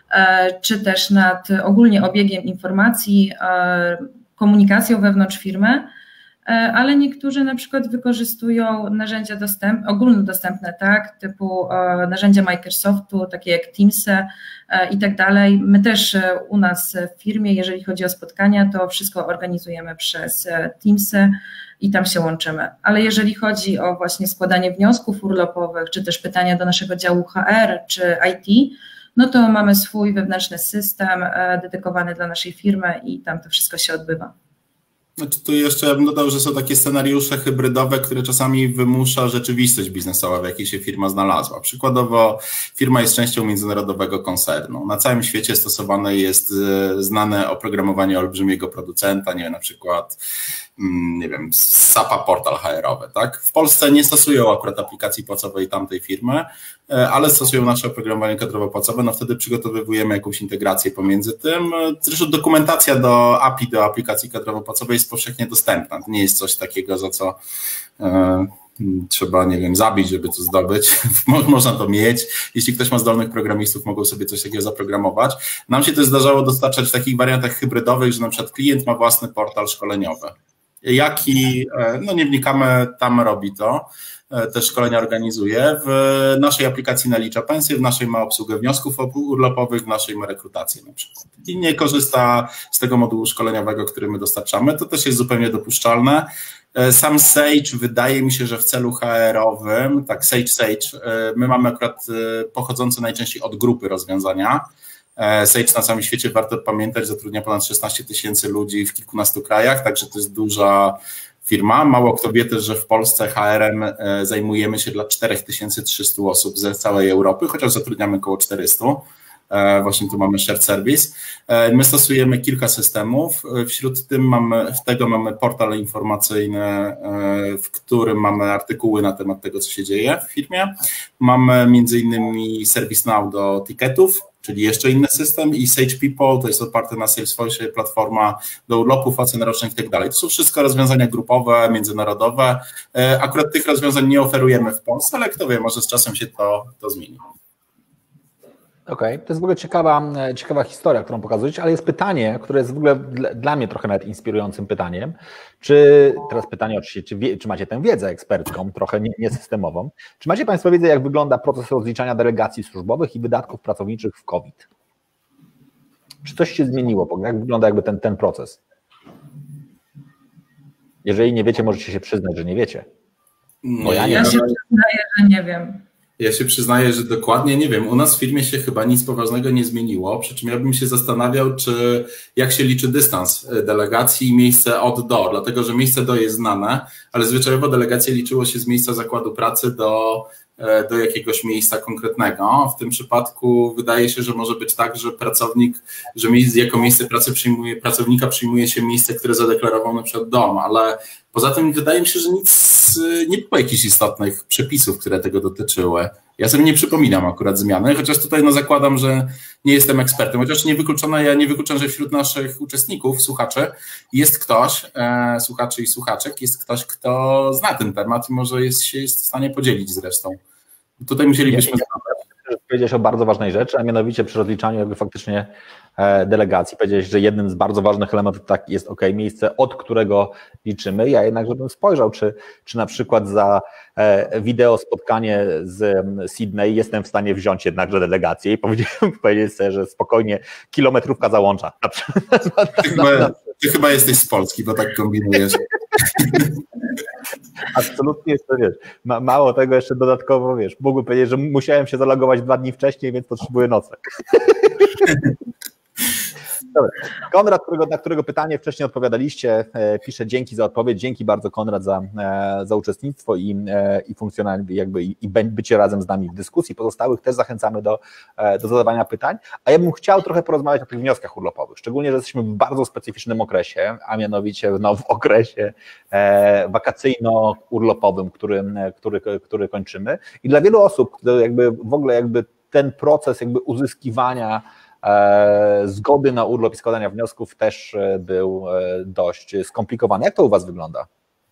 czy też nad ogólnie obiegiem informacji, komunikacją wewnątrz firmy, ale niektórzy na przykład wykorzystują narzędzia dostęp, ogólnodostępne, tak, typu narzędzia Microsoftu, takie jak Teamsy i tak dalej. My też u nas w firmie, jeżeli chodzi o spotkania, to wszystko organizujemy przez Teamsy i tam się łączymy. Ale jeżeli chodzi o właśnie składanie wniosków urlopowych, czy też pytania do naszego działu H R czy I T, no to mamy swój wewnętrzny system dedykowany dla naszej firmy i tam to wszystko się odbywa. Znaczy, tu jeszcze ja bym dodał, że są takie scenariusze hybrydowe, które czasami wymusza rzeczywistość biznesowa, w jakiej się firma znalazła. Przykładowo firma jest częścią międzynarodowego koncernu. Na całym świecie stosowane jest znane oprogramowanie olbrzymiego producenta, nie wiem, na przykład nie wiem, SAP-a portal H R-owy, tak? W Polsce nie stosują akurat aplikacji płacowej tamtej firmy, ale stosują nasze oprogramowanie kadrowo-płacowe, no wtedy przygotowujemy jakąś integrację pomiędzy tym. Zresztą dokumentacja do A P I, do aplikacji kadrowo-płacowej jest powszechnie dostępna. To nie jest coś takiego, za co e, trzeba, nie wiem, zabić, żeby to zdobyć. Można to mieć. Jeśli ktoś ma zdolnych programistów, mogą sobie coś takiego zaprogramować. Nam się to zdarzało dostarczać w takich wariantach hybrydowych, że na przykład klient ma własny portal szkoleniowy. Jaki, no nie wnikamy, tam robi to, te szkolenia organizuje. W naszej aplikacji nalicza pensję, w naszej ma obsługę wniosków urlopowych, w naszej ma rekrutację na przykład. I nie korzysta z tego modułu szkoleniowego, który my dostarczamy. To też jest zupełnie dopuszczalne. Sam Sage, wydaje mi się, że w celu H R-owym, tak, Sage Sage, my mamy akurat pochodzące najczęściej od grupy rozwiązania. Sage na całym świecie, warto pamiętać, zatrudnia ponad szesnaście tysięcy ludzi w kilkunastu krajach, także to jest duża firma. Mało kto wie też, że w Polsce H R-em zajmujemy się dla cztery tysiące trzysta osób ze całej Europy, chociaż zatrudniamy około czterysta. Właśnie tu mamy shared service. My stosujemy kilka systemów, wśród tym mamy, w tego mamy portal informacyjny, w którym mamy artykuły na temat tego, co się dzieje w firmie. Mamy między innymi ServiceNow do ticketów, czyli jeszcze inny system, i Sage People, to jest oparte na Salesforce, platforma do urlopów, ocen rocznych i tak dalej. To są wszystko rozwiązania grupowe, międzynarodowe. Akurat tych rozwiązań nie oferujemy w Polsce, ale kto wie, może z czasem się to, to zmieni. Okej, okay. To jest w ogóle ciekawa, ciekawa historia, którą pokazujecie, ale jest pytanie, które jest w ogóle dla, dla mnie trochę nawet inspirującym pytaniem. Czy, teraz pytanie oczywiście, czy, wie, czy macie tę wiedzę ekspercką, trochę niesystemową, nie czy macie Państwo wiedzę, jak wygląda proces rozliczania delegacji służbowych i wydatków pracowniczych w COVID? Czy coś się zmieniło? Jak wygląda jakby ten, ten proces? Jeżeli nie wiecie, możecie się przyznać, że nie wiecie. Bo ja nie ja się przyznaję, że nie wiem. Ja się przyznaję, że dokładnie nie wiem. U nas w firmie się chyba nic poważnego nie zmieniło, przy czym ja bym się zastanawiał, czy jak się liczy dystans delegacji i miejsce od do, dlatego że miejsce do jest znane, ale zwyczajowo delegacje liczyło się z miejsca zakładu pracy do, do jakiegoś miejsca konkretnego. W tym przypadku wydaje się, że może być tak, że pracownik, że jako miejsce pracy przyjmuje, pracownika przyjmuje się miejsce, które zadeklarował na przykład dom, ale poza tym wydaje mi się, że nic, nie było jakichś istotnych przepisów, które tego dotyczyły. Ja sobie nie przypominam akurat zmiany, chociaż tutaj no zakładam, że nie jestem ekspertem, chociaż niewykluczone, ja nie wykluczam, że wśród naszych uczestników, słuchaczy, jest ktoś, e, słuchaczy i słuchaczek, jest ktoś, kto zna ten temat i może jest, się jest w stanie podzielić zresztą. Tutaj musielibyśmy... Ja, ja, powiedziałeś o bardzo ważnej rzeczy, a mianowicie przy rozliczaniu jakby faktycznie delegacji. Powiedziałeś, że jednym z bardzo ważnych elementów tak jest ok, miejsce, od którego liczymy. Ja jednak, żebym spojrzał, czy, czy na przykład za wideo spotkanie z Sydney jestem w stanie wziąć jednakże delegację i powiedzieć sobie, że spokojnie kilometrówka załącza. Ty chyba, ty chyba jesteś z Polski, bo tak kombinujesz. Absolutnie jest to, wiesz, ma, mało tego jeszcze dodatkowo, wiesz, mógłbym powiedzieć, że musiałem się zalogować dwa dni wcześniej, więc potrzebuję nocleg. Dobra. Konrad, którego, na którego pytanie wcześniej odpowiadaliście, pisze dzięki za odpowiedź, dzięki bardzo Konrad za, za uczestnictwo i, i funkcjonalnie jakby i bycie razem z nami w dyskusji. Pozostałych też zachęcamy do, do zadawania pytań, a ja bym chciał trochę porozmawiać o tych wnioskach urlopowych, szczególnie, że jesteśmy w bardzo specyficznym okresie, a mianowicie no, w okresie wakacyjno-urlopowym, który, który, który kończymy i dla wielu osób jakby w ogóle jakby ten proces jakby uzyskiwania e, zgody na urlop i składania wniosków też był dość skomplikowany. Jak to u Was wygląda?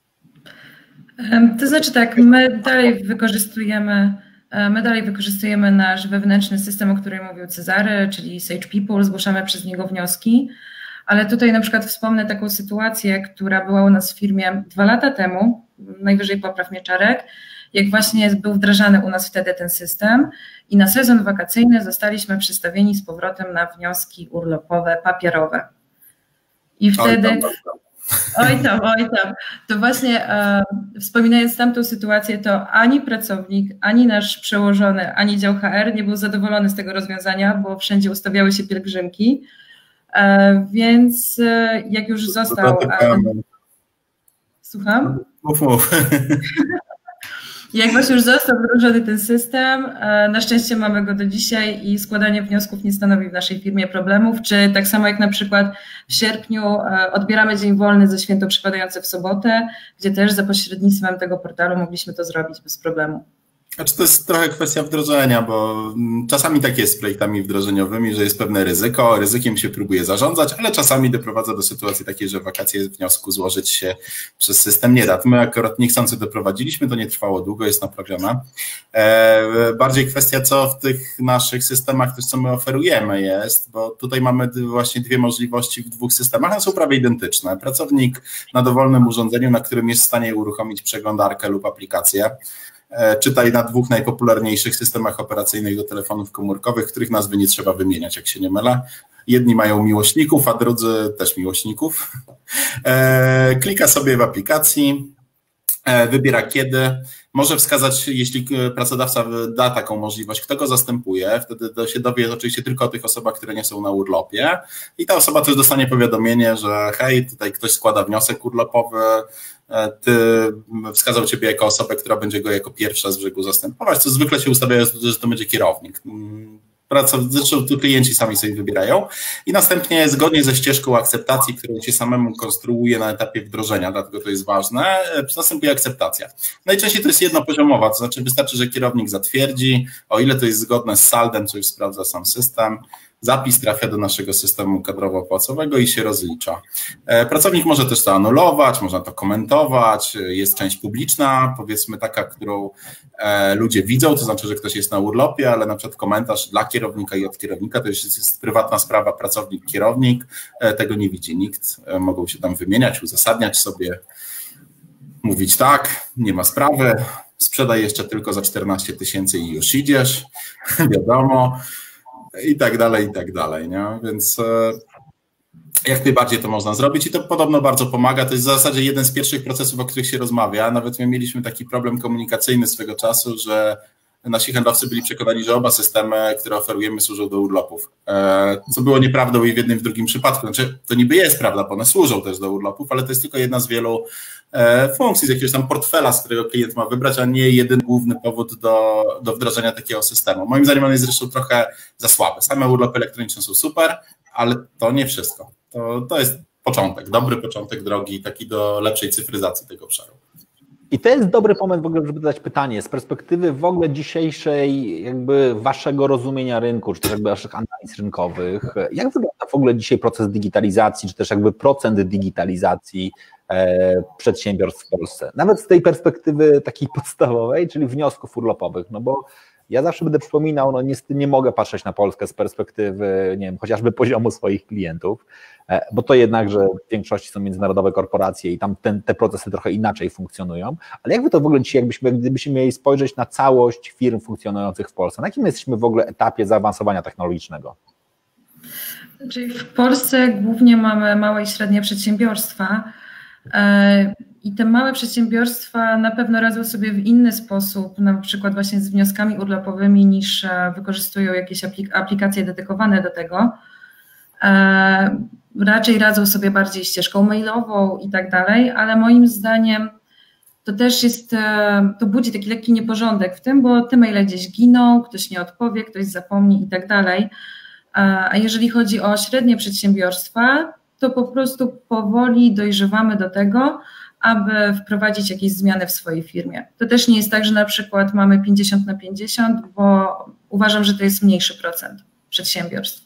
To znaczy tak, my dalej wykorzystujemy, my dalej wykorzystujemy nasz wewnętrzny system, o którym mówił Cezary, czyli Sage People, zgłaszamy przez niego wnioski, ale tutaj na przykład wspomnę taką sytuację, która była u nas w firmie dwa lata temu, najwyżej popraw mnie Czarek, jak właśnie był wdrażany u nas wtedy ten system i na sezon wakacyjny zostaliśmy przystawieni z powrotem na wnioski urlopowe papierowe. I wtedy... Oj tam, oj tam. To właśnie e, wspominając tamtą sytuację, to ani pracownik, ani nasz przełożony, ani dział H R nie był zadowolony z tego rozwiązania, bo wszędzie ustawiały się pielgrzymki, e, więc e, jak już został... E, słucham? Mów, mów. Jak właśnie już został wdrożony ten system, na szczęście mamy go do dzisiaj i składanie wniosków nie stanowi w naszej firmie problemów, czy tak samo jak na przykład w sierpniu odbieramy dzień wolny ze święto przypadające w sobotę, gdzie też za pośrednictwem tego portalu mogliśmy to zrobić bez problemu. Znaczy to jest trochę kwestia wdrożenia, bo czasami tak jest z projektami wdrożeniowymi, że jest pewne ryzyko, ryzykiem się próbuje zarządzać, ale czasami doprowadza do sytuacji takiej, że wakacje wniosku złożyć się przez system nie da. My akurat niechcący doprowadziliśmy, to nie trwało długo, jest na programie. E, bardziej kwestia, co w tych naszych systemach, też co my oferujemy jest, bo tutaj mamy właśnie dwie możliwości w dwóch systemach, one są prawie identyczne. Pracownik na dowolnym urządzeniu, na którym jest w stanie uruchomić przeglądarkę lub aplikację, czytaj na dwóch najpopularniejszych systemach operacyjnych do telefonów komórkowych, których nazwy nie trzeba wymieniać, jak się nie mylę. Jedni mają miłośników, a drudzy też miłośników. Klika sobie w aplikacji, wybiera kiedy, może wskazać, jeśli pracodawca da taką możliwość, kto go zastępuje, wtedy to się dowie oczywiście tylko o tych osobach, które nie są na urlopie i ta osoba też dostanie powiadomienie, że hej, tutaj ktoś składa wniosek urlopowy, ty wskazał ciebie jako osobę, która będzie go jako pierwsza z brzegu zastępować, co zwykle się ustawia, że to będzie kierownik. Zresztą tu klienci sami sobie wybierają i następnie zgodnie ze ścieżką akceptacji, którą się samemu konstruuje na etapie wdrożenia, dlatego to jest ważne, następuje akceptacja. Najczęściej to jest jednopoziomowa, to znaczy wystarczy, że kierownik zatwierdzi, o ile to jest zgodne z saldem, co już sprawdza sam system, zapis trafia do naszego systemu kadrowo-płacowego i się rozlicza. Pracownik może też to anulować, można to komentować, jest część publiczna, powiedzmy taka, którą ludzie widzą, to znaczy, że ktoś jest na urlopie, ale na przykład komentarz dla kierownika i od kierownika to już jest prywatna sprawa, pracownik, kierownik, tego nie widzi nikt, mogą się tam wymieniać, uzasadniać sobie, mówić tak, nie ma sprawy, sprzedaj jeszcze tylko za czternaście tysięcy i już idziesz, wiadomo, i tak dalej, i tak dalej, nie? Więc jak najbardziej to można zrobić i to podobno bardzo pomaga. To jest w zasadzie jeden z pierwszych procesów, o których się rozmawia. Nawet my mieliśmy taki problem komunikacyjny swego czasu, że nasi handlowcy byli przekonani, że oba systemy, które oferujemy, służą do urlopów. Co było nieprawdą i w jednym, i w drugim przypadku. Znaczy, to niby jest prawda, bo one służą też do urlopów, ale to jest tylko jedna z wielu funkcji, z jakiegoś tam portfela, z którego klient ma wybrać, a nie jedyny główny powód do, do wdrożenia takiego systemu. Moim zdaniem on jest zresztą trochę za słaby. Same urlopy elektroniczne są super, ale to nie wszystko. To, to jest początek, dobry początek drogi, taki do lepszej cyfryzacji tego obszaru. I to jest dobry moment w ogóle, żeby zadać pytanie z perspektywy w ogóle dzisiejszej jakby waszego rozumienia rynku, czy też jakby waszych analiz rynkowych. Jak wygląda w ogóle dzisiaj proces digitalizacji, czy też jakby procent digitalizacji e, przedsiębiorstw w Polsce? Nawet z tej perspektywy takiej podstawowej, czyli wniosków urlopowych, no bo ja zawsze będę przypominał, no niestety nie mogę patrzeć na Polskę z perspektywy, nie wiem, chociażby poziomu swoich klientów, bo to jednak, że w większości są międzynarodowe korporacje i tam ten, te procesy trochę inaczej funkcjonują, ale jak wy to w ogóle dzisiaj, jakbyśmy, gdybyśmy mieli spojrzeć na całość firm funkcjonujących w Polsce, na jakim jesteśmy w ogóle etapie zaawansowania technologicznego? Czyli w Polsce głównie mamy małe i średnie przedsiębiorstwa, i te małe przedsiębiorstwa na pewno radzą sobie w inny sposób, na przykład właśnie z wnioskami urlopowymi, niż wykorzystują jakieś aplikacje dedykowane do tego. Raczej radzą sobie bardziej ścieżką mailową i tak dalej, ale moim zdaniem to też jest, to budzi taki lekki nieporządek w tym, bo te maile gdzieś giną, ktoś nie odpowie, ktoś zapomni i tak dalej. A jeżeli chodzi o średnie przedsiębiorstwa, to po prostu powoli dojrzewamy do tego, aby wprowadzić jakieś zmiany w swojej firmie. To też nie jest tak, że na przykład mamy pięćdziesiąt na pięćdziesiąt, bo uważam, że to jest mniejszy procent przedsiębiorstw.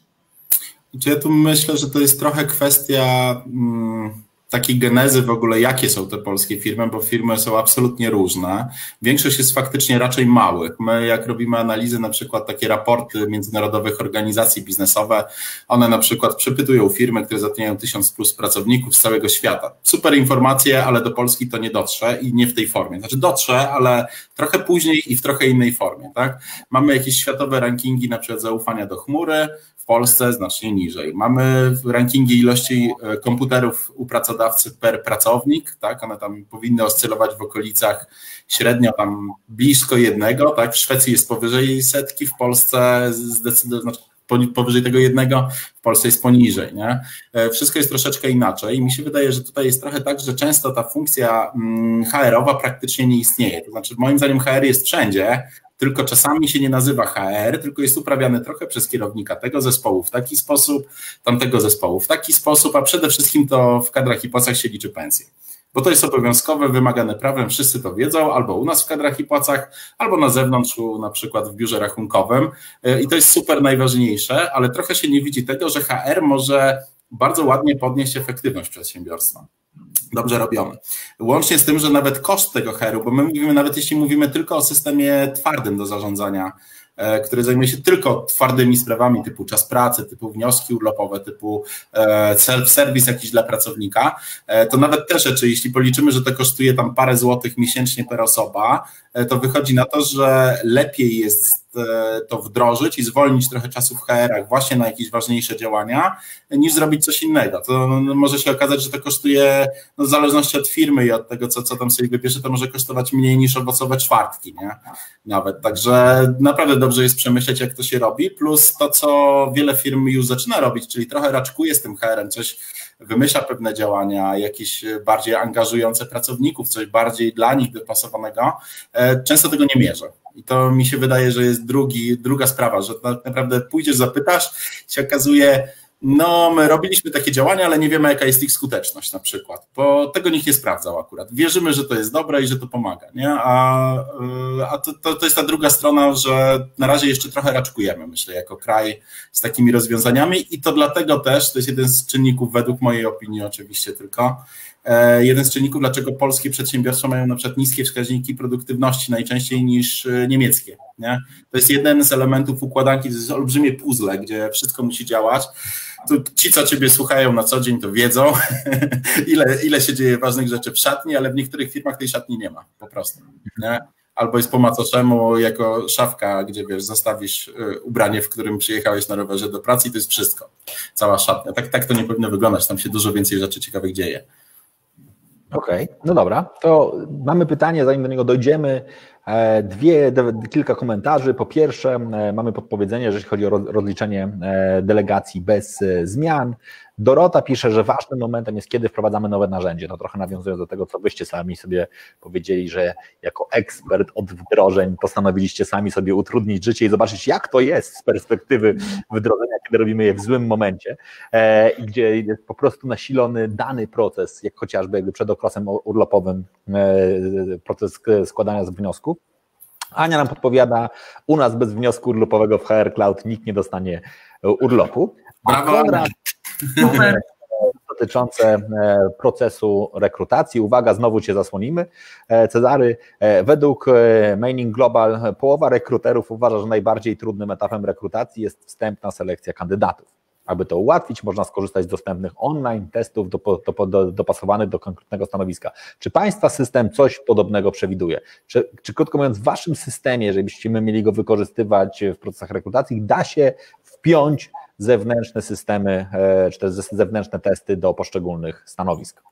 Ja tu myślę, że to jest trochę kwestia mm, takiej genezy w ogóle, jakie są te polskie firmy, bo firmy są absolutnie różne. Większość jest faktycznie raczej małych. My jak robimy analizy, na przykład takie raporty międzynarodowych organizacji biznesowe, one na przykład przepytują firmy, które zatrudniają tysiąc plus pracowników z całego świata. Super informacje, ale do Polski to nie dotrze i nie w tej formie. Znaczy dotrze, ale trochę później i w trochę innej formie. Tak? Mamy jakieś światowe rankingi, na przykład zaufania do chmury, w Polsce znacznie niżej. Mamy rankingi ilości komputerów u pracodawcy per pracownik, tak? One tam powinny oscylować w okolicach średnio tam blisko jednego, tak? W Szwecji jest powyżej setki, w Polsce zdecydowanie, znaczy powyżej tego jednego, w Polsce jest poniżej, nie? Wszystko jest troszeczkę inaczej i mi się wydaje, że tutaj jest trochę tak, że często ta funkcja H R-owa praktycznie nie istnieje. To znaczy moim zdaniem H R jest wszędzie, tylko czasami się nie nazywa H R, tylko jest uprawiany trochę przez kierownika tego zespołu w taki sposób, tamtego zespołu w taki sposób, a przede wszystkim to w kadrach i płacach się liczy pensje. Bo to jest obowiązkowe, wymagane prawem, wszyscy to wiedzą, albo u nas w kadrach i płacach, albo na zewnątrz, na przykład w biurze rachunkowym i to jest super najważniejsze, ale trochę się nie widzi tego, że H R może bardzo ładnie podnieść efektywność przedsiębiorstwa. Dobrze robiony. Łącznie z tym, że nawet koszt tego H R-u, bo my mówimy, nawet jeśli mówimy tylko o systemie twardym do zarządzania, który zajmuje się tylko twardymi sprawami typu czas pracy, typu wnioski urlopowe, typu self-service jakiś dla pracownika, to nawet te rzeczy, jeśli policzymy, że to kosztuje tam parę złotych miesięcznie per osoba, to wychodzi na to, że lepiej jest to wdrożyć i zwolnić trochę czasu w H R-ach właśnie na jakieś ważniejsze działania, niż zrobić coś innego. To może się okazać, że to kosztuje, no w zależności od firmy i od tego, co, co tam sobie wybierze, to może kosztować mniej niż owocowe czwartki, nie? Nawet. Także naprawdę dobrze jest przemyśleć, jak to się robi, plus to, co wiele firm już zaczyna robić, czyli trochę raczkuje z tym H R-em, coś wymyśla pewne działania, jakieś bardziej angażujące pracowników, coś bardziej dla nich dopasowanego, często tego nie mierzę. I to mi się wydaje, że jest drugi, druga sprawa, że tak naprawdę pójdziesz, zapytasz, się okazuje, no my robiliśmy takie działania, ale nie wiemy, jaka jest ich skuteczność na przykład, bo tego nikt nie sprawdzał akurat. Wierzymy, że to jest dobre i że to pomaga, nie? A, a to, to, to jest ta druga strona, że na razie jeszcze trochę raczkujemy, myślę, jako kraj z takimi rozwiązaniami i to dlatego też, to jest jeden z czynników, według mojej opinii oczywiście tylko, jeden z czynników, dlaczego polskie przedsiębiorstwa mają na przykład niskie wskaźniki produktywności najczęściej niż niemieckie. Nie? To jest jeden z elementów układanki, to jest olbrzymie puzzle, gdzie wszystko musi działać. To ci, co ciebie słuchają na co dzień, to wiedzą, ile, ile się dzieje ważnych rzeczy w szatni, ale w niektórych firmach tej szatni nie ma, po prostu. Nie? Albo jest po macoszemu jako szafka, gdzie wiesz, zostawisz ubranie, w którym przyjechałeś na rowerze do pracy i to jest wszystko. Cała szatnia. Tak, tak to nie powinno wyglądać, tam się dużo więcej rzeczy ciekawych dzieje. Okej, okay, no dobra, to mamy pytanie, zanim do niego dojdziemy, dwie, kilka komentarzy. Po pierwsze, mamy podpowiedzenie, jeżeli chodzi o rozliczenie delegacji bez zmian. Dorota pisze, że ważnym momentem jest, kiedy wprowadzamy nowe narzędzie. To trochę nawiązując do tego, co wyście sami sobie powiedzieli, że jako ekspert od wdrożeń postanowiliście sami sobie utrudnić życie i zobaczyć, jak to jest z perspektywy wdrożenia, kiedy robimy je w złym momencie, i gdzie jest po prostu nasilony dany proces, jak chociażby jakby przed okresem urlopowym, proces składania z wniosków. Ania nam podpowiada, u nas bez wniosku urlopowego w H R Cloud nikt nie dostanie urlopu. Brawo, Ania. Dotyczące procesu rekrutacji. Uwaga, znowu Cię zasłonimy. Cezary, według Maining Global połowa rekruterów uważa, że najbardziej trudnym etapem rekrutacji jest wstępna selekcja kandydatów. Aby to ułatwić, można skorzystać z dostępnych online testów do, do, do, dopasowanych do konkretnego stanowiska. Czy Państwa system coś podobnego przewiduje? Czy, czy krótko mówiąc, w Waszym systemie, jeżeli byśmy mieli go wykorzystywać w procesach rekrutacji, da się wpiąć zewnętrzne systemy, czy też zewnętrzne testy do poszczególnych stanowisk?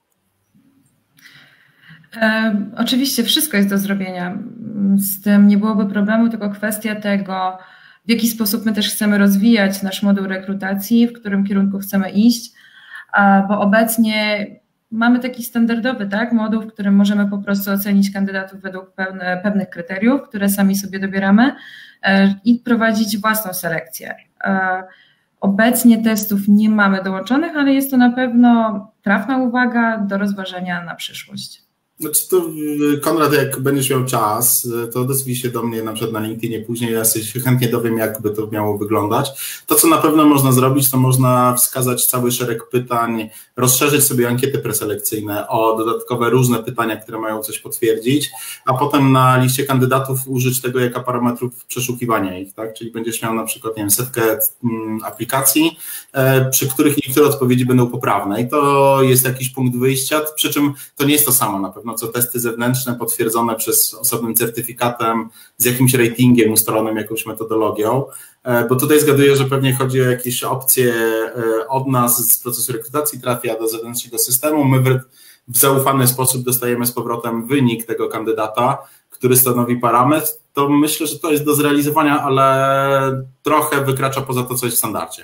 E, oczywiście wszystko jest do zrobienia. Z tym nie byłoby problemu, tylko kwestia tego, w jaki sposób my też chcemy rozwijać nasz moduł rekrutacji, w którym kierunku chcemy iść, bo obecnie mamy taki standardowy tak, moduł, w którym możemy po prostu ocenić kandydatów według pewne, pewnych kryteriów, które sami sobie dobieramy i prowadzić własną selekcję. Obecnie testów nie mamy dołączonych, ale jest to na pewno trafna uwaga do rozważenia na przyszłość. Znaczy to, Konrad, jak będziesz miał czas, to odezwij się do mnie na przykład na LinkedInie później, ja się chętnie dowiem, jakby to miało wyglądać. To, co na pewno można zrobić, to można wskazać cały szereg pytań, rozszerzyć sobie ankiety preselekcyjne o dodatkowe różne pytania, które mają coś potwierdzić, a potem na liście kandydatów użyć tego jako parametrów przeszukiwania ich, tak? Czyli będziesz miał na przykład, nie wiem, setkę aplikacji, przy których niektóre odpowiedzi będą poprawne i to jest jakiś punkt wyjścia, przy czym to nie jest to samo na pewno, co testy zewnętrzne potwierdzone przez osobnym certyfikatem z jakimś ratingiem ustalonym, jakąś metodologią, bo tutaj zgaduję, że pewnie chodzi o jakieś opcje od nas z procesu rekrutacji trafia do zewnętrznego systemu, my w, w zaufany sposób dostajemy z powrotem wynik tego kandydata, który stanowi parametr, to myślę, że to jest do zrealizowania, ale trochę wykracza poza to, co jest w standardzie.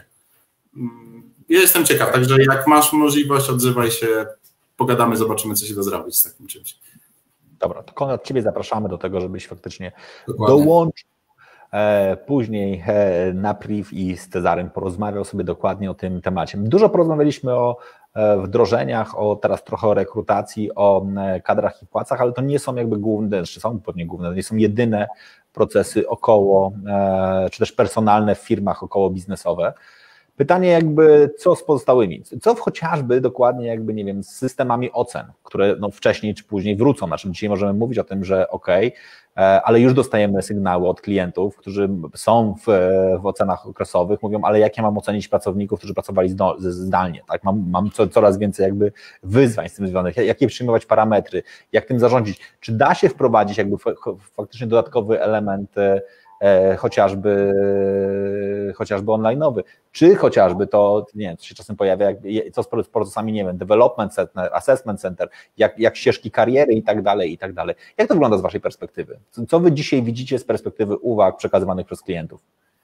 Ja jestem ciekaw, także jak masz możliwość, odzywaj się, pogadamy, zobaczymy, co się da zrobić z takim czymś. Dobra, to Konrad, Ciebie zapraszamy do tego, żebyś faktycznie Dokładnie. dołączył e, później e, na priv i z Cezarym porozmawiał sobie dokładnie o tym temacie. Dużo porozmawialiśmy o e, wdrożeniach, o teraz trochę o rekrutacji, o e, kadrach i płacach, ale to nie są jakby główne, czy są pewnie główne, to nie są jedyne procesy około, e, czy też personalne w firmach około biznesowe. Pytanie jakby, co z pozostałymi? Co w chociażby dokładnie jakby, nie wiem, z systemami ocen, które no wcześniej czy później wrócą. Znaczy dzisiaj możemy mówić o tym, że ok, ale już dostajemy sygnały od klientów, którzy są w, w ocenach okresowych, mówią, ale jak ja mam ocenić pracowników, którzy pracowali zdalnie, tak? Mam, mam co, coraz więcej jakby wyzwań z tym związanych, jakie przyjmować parametry, jak tym zarządzić. Czy da się wprowadzić jakby faktycznie dodatkowy element E, chociażby, chociażby online'owy, czy chociażby to, nie wiem, co się czasem pojawia, jak, co z procesami, nie wiem, development center, assessment center, jak, jak ścieżki kariery i tak dalej, i tak dalej. Jak to wygląda z Waszej perspektywy? Co Wy dzisiaj widzicie z perspektywy uwag przekazywanych przez klientów?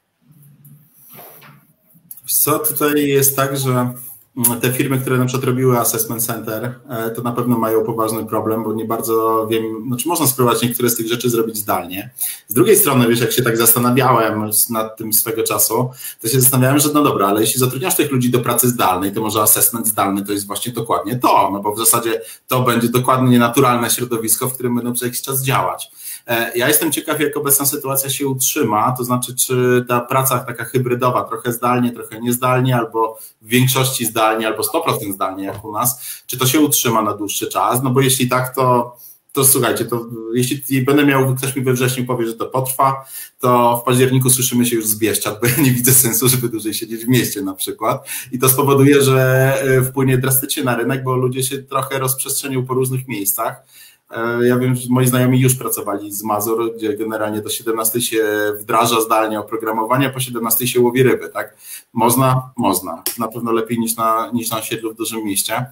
Co tutaj jest tak, że te firmy, które na przykład robiły assessment center, to na pewno mają poważny problem, bo nie bardzo wiem, znaczy można spróbować niektóre z tych rzeczy zrobić zdalnie. Z drugiej strony, wiesz, jak się tak zastanawiałem nad tym swego czasu, to się zastanawiałem, że no dobra, ale jeśli zatrudniasz tych ludzi do pracy zdalnej, to może assessment zdalny to jest właśnie dokładnie to, no bo w zasadzie to będzie dokładnie naturalne środowisko, w którym będą przez jakiś czas działać. Ja jestem ciekaw, jak obecna sytuacja się utrzyma, to znaczy, czy ta praca taka hybrydowa, trochę zdalnie, trochę niezdalnie, albo w większości zdalnie, albo sto procent zdalnie jak u nas, czy to się utrzyma na dłuższy czas, no bo jeśli tak, to, to słuchajcie, to jeśli będę miał, ktoś mi we wrześniu powie, że to potrwa, to w październiku słyszymy się już z Bieszczad, bo ja nie widzę sensu, żeby dłużej siedzieć w mieście na przykład i to spowoduje, że wpłynie drastycznie na rynek, bo ludzie się trochę rozprzestrzenią po różnych miejscach. Ja wiem, że moi znajomi już pracowali z Mazur, gdzie generalnie do siedemnastej się wdraża zdalnie oprogramowanie, a po siedemnastej się łowi ryby, tak? Można? Można. Na pewno lepiej niż na, niż na osiedlu w dużym mieście.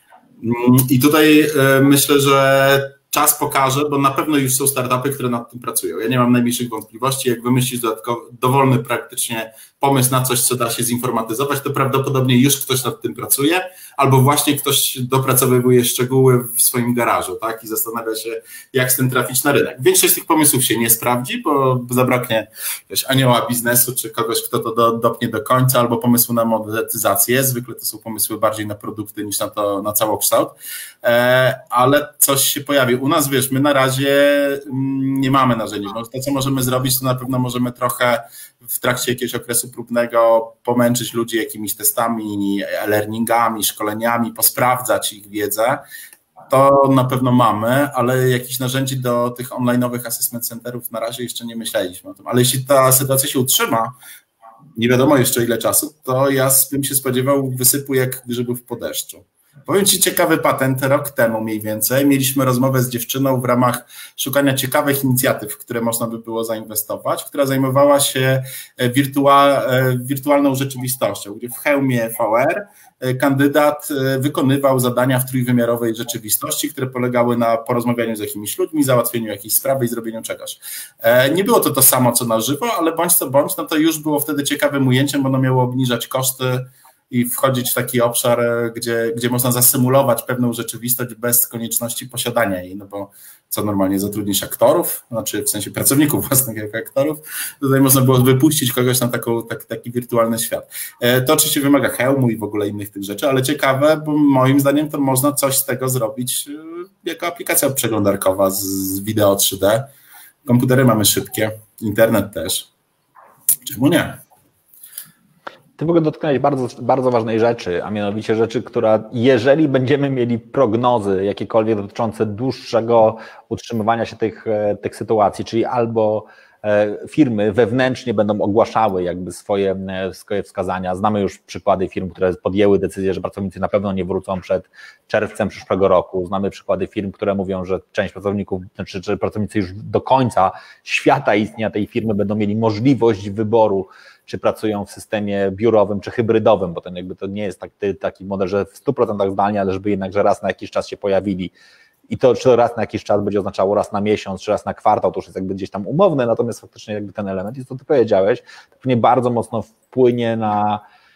I tutaj myślę, że czas pokaże, bo na pewno już są startupy, które nad tym pracują. Ja nie mam najmniejszych wątpliwości. Jak wymyślić dodatkowy, dowolny praktycznie pomysł na coś, co da się zinformatyzować, to prawdopodobnie już ktoś nad tym pracuje, albo właśnie ktoś dopracowywuje szczegóły w swoim garażu, tak? I zastanawia się, jak z tym trafić na rynek. Większość z tych pomysłów się nie sprawdzi, bo zabraknie wiesz, anioła biznesu, czy kogoś, kto to do, dopnie do końca, albo pomysłu na monetyzację. Zwykle to są pomysły bardziej na produkty niż na to, na całokształt. E, ale coś się pojawi. U nas, wiesz, my na razie nie mamy narzędzi. To, co możemy zrobić, to na pewno możemy trochę w trakcie jakiegoś okresu próbnego pomęczyć ludzi jakimiś testami, e-learningami, szkoleniami, posprawdzać ich wiedzę. To na pewno mamy, ale jakichś narzędzi do tych online'owych assessment centerów na razie jeszcze nie myśleliśmy o tym. Ale jeśli ta sytuacja się utrzyma, nie wiadomo jeszcze ile czasu, to ja bym się spodziewał wysypu jak grzybów po deszczu. Powiem Ci ciekawy patent, rok temu mniej więcej mieliśmy rozmowę z dziewczyną w ramach szukania ciekawych inicjatyw, w które można by było zainwestować, która zajmowała się wirtual, wirtualną rzeczywistością, gdzie w hełmie V R kandydat wykonywał zadania w trójwymiarowej rzeczywistości, które polegały na porozmawianiu z jakimiś ludźmi, załatwieniu jakiejś sprawy i zrobieniu czegoś. Nie było to to samo, co na żywo, ale bądź co bądź, no to już było wtedy ciekawym ujęciem, bo ono miało obniżać koszty i wchodzić w taki obszar, gdzie, gdzie można zasymulować pewną rzeczywistość bez konieczności posiadania jej, no bo co normalnie zatrudnisz aktorów, znaczy w sensie pracowników własnych jako aktorów, tutaj można było wypuścić kogoś na taką, tak, taki wirtualny świat. To oczywiście wymaga hełmu i w ogóle innych tych rzeczy, ale ciekawe, bo moim zdaniem to można coś z tego zrobić jako aplikacja przeglądarkowa z, z wideo trzy D. Komputery mamy szybkie, internet też. Czemu nie? Ty w ogóle dotknąłeś bardzo, bardzo ważnej rzeczy, a mianowicie rzeczy, która jeżeli będziemy mieli prognozy jakiekolwiek dotyczące dłuższego utrzymywania się tych, tych sytuacji, czyli albo firmy wewnętrznie będą ogłaszały jakby swoje, swoje wskazania. Znamy już przykłady firm, które podjęły decyzję, że pracownicy na pewno nie wrócą przed czerwcem przyszłego roku. Znamy przykłady firm, które mówią, że część pracowników, czy, czy pracownicy już do końca świata istnienia tej firmy będą mieli możliwość wyboru, czy pracują w systemie biurowym, czy hybrydowym, bo ten jakby to nie jest taki, taki model, że w stu procentach zdalnie, ale żeby jednak, że raz na jakiś czas się pojawili. I to, czy raz na jakiś czas będzie oznaczało raz na miesiąc, czy raz na kwartał, to już jest jakby gdzieś tam umowne, natomiast faktycznie jakby ten element, i to ty powiedziałeś, to pewnie bardzo mocno wpłynie na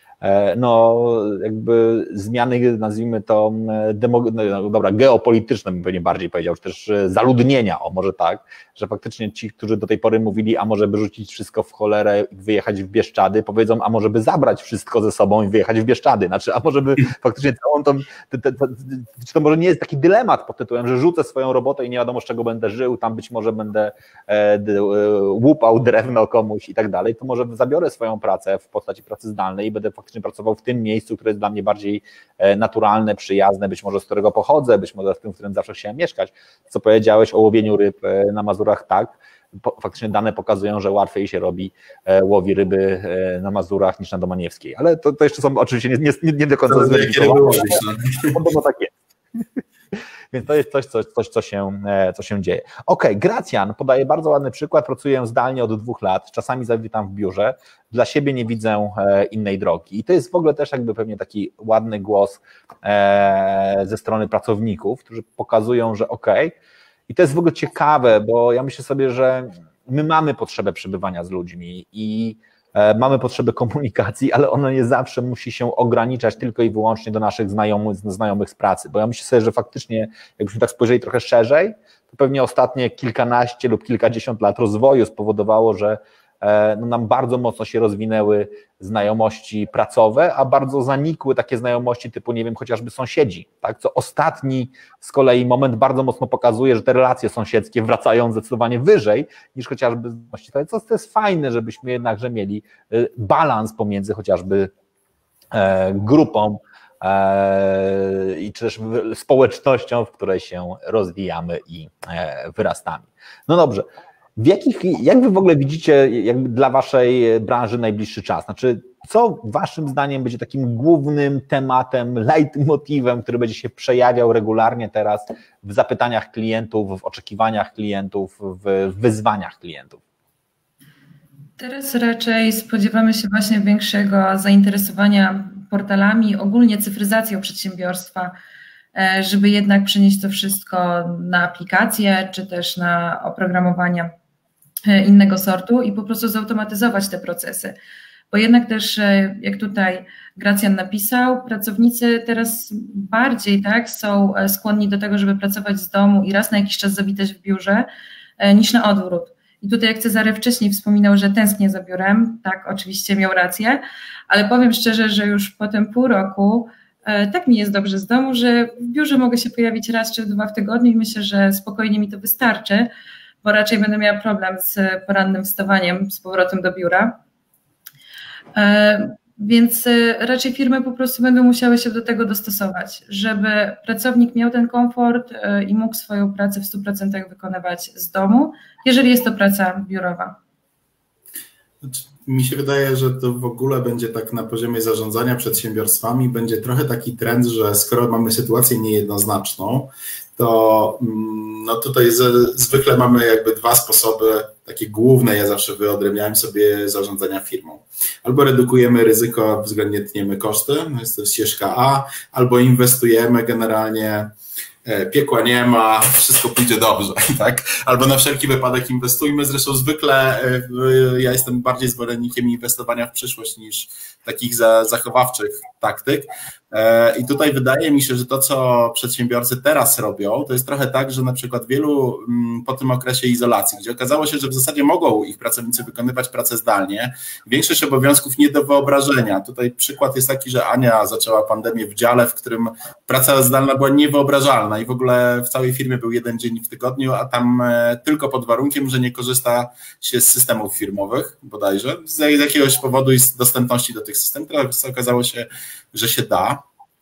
no jakby zmiany, nazwijmy to, demo, no dobra, geopolityczne bym pewnie bardziej powiedział, czy też zaludnienia, o może tak, że faktycznie ci, którzy do tej pory mówili, a może by rzucić wszystko w cholerę i wyjechać w Bieszczady, powiedzą, a może by zabrać wszystko ze sobą i wyjechać w Bieszczady, znaczy, a może by faktycznie całą tą, te, te, te, czy to może nie jest taki dylemat pod tytułem, że rzucę swoją robotę i nie wiadomo z czego będę żył, tam być może będę e, d, e, łupał drewno komuś i tak dalej, to może zabiorę swoją pracę w postaci pracy zdalnej i będę faktycznie pracował w tym miejscu, które jest dla mnie bardziej naturalne, przyjazne, być może z którego pochodzę, być może w tym, w którym zawsze chciałem mieszkać. Co powiedziałeś o łowieniu ryb na Mazurach, tak, faktycznie dane pokazują, że łatwiej się robi łowi ryby na Mazurach niż na Domaniewskiej, ale to, to jeszcze są oczywiście nie, nie, nie do końca zweryfikowane. Podobno tak jest. Więc to jest coś, coś, coś co, się, co się dzieje. Okej, okay, Gracjan podaje bardzo ładny przykład, pracuję zdalnie od dwóch lat, czasami zawitam w biurze, dla siebie nie widzę innej drogi. I to jest w ogóle też jakby pewnie taki ładny głos ze strony pracowników, którzy pokazują, że okej, okay. I to jest w ogóle ciekawe, bo ja myślę sobie, że my mamy potrzebę przebywania z ludźmi i mamy potrzebę komunikacji, ale ona nie zawsze musi się ograniczać tylko i wyłącznie do naszych znajomych, znajomych z pracy, bo ja myślę sobie, że faktycznie jakbyśmy tak spojrzeli trochę szerzej, to pewnie ostatnie kilkanaście lub kilkadziesiąt lat rozwoju spowodowało, że no nam bardzo mocno się rozwinęły znajomości pracowe, a bardzo zanikły takie znajomości typu, nie wiem, chociażby sąsiedzi, tak? Co ostatni z kolei moment bardzo mocno pokazuje, że te relacje sąsiedzkie wracają zdecydowanie wyżej niż chociażby znajomości. To jest fajne, żebyśmy jednakże mieli balans pomiędzy chociażby grupą i czy też społecznością, w której się rozwijamy i wyrastamy. No dobrze. W jakich, jak wy w ogóle widzicie jakby dla waszej branży najbliższy czas? Znaczy, co waszym zdaniem będzie takim głównym tematem, leitmotivem, który będzie się przejawiał regularnie teraz w zapytaniach klientów, w oczekiwaniach klientów, w wyzwaniach klientów? Teraz raczej spodziewamy się właśnie większego zainteresowania portalami, ogólnie cyfryzacją przedsiębiorstwa, żeby jednak przenieść to wszystko na aplikacje, czy też na oprogramowania innego sortu i po prostu zautomatyzować te procesy. Bo jednak też, jak tutaj Gracjan napisał, pracownicy teraz bardziej tak, są skłonni do tego, żeby pracować z domu i raz na jakiś czas zawitać w biurze, niż na odwrót. I tutaj jak Cezary wcześniej wspominał, że tęsknię za biurem, tak, oczywiście miał rację, ale powiem szczerze, że już po tym pół roku tak mi jest dobrze z domu, że w biurze mogę się pojawić raz czy dwa w tygodniu i myślę, że spokojnie mi to wystarczy, bo raczej będę miała problem z porannym wstawaniem z powrotem do biura. Więc raczej firmy po prostu będą musiały się do tego dostosować, żeby pracownik miał ten komfort i mógł swoją pracę w stu procentach wykonywać z domu, jeżeli jest to praca biurowa. Mi się wydaje, że to w ogóle będzie tak na poziomie zarządzania przedsiębiorstwami, będzie trochę taki trend, że skoro mamy sytuację niejednoznaczną, to no tutaj z, zwykle mamy jakby dwa sposoby, takie główne, ja zawsze wyodrębniałem sobie zarządzania firmą. Albo redukujemy ryzyko, względnie tniemy koszty, no jest to ścieżka A, albo inwestujemy generalnie piekła nie ma, wszystko pójdzie dobrze, tak? Albo na wszelki wypadek inwestujmy. Zresztą zwykle ja jestem bardziej zwolennikiem inwestowania w przyszłość niż takich zachowawczych taktyk. I tutaj wydaje mi się, że to, co przedsiębiorcy teraz robią, to jest trochę tak, że na przykład wielu po tym okresie izolacji, gdzie okazało się, że w zasadzie mogą ich pracownicy wykonywać pracę zdalnie, większość obowiązków nie do wyobrażenia. Tutaj przykład jest taki, że Ania zaczęła pandemię w dziale, w którym praca zdalna była niewyobrażalna i w ogóle w całej firmie był jeden dzień w tygodniu, a tam tylko pod warunkiem, że nie korzysta się z systemów firmowych bodajże, z jakiegoś powodu i z dostępności do tych systemów. Teraz okazało się, że się da.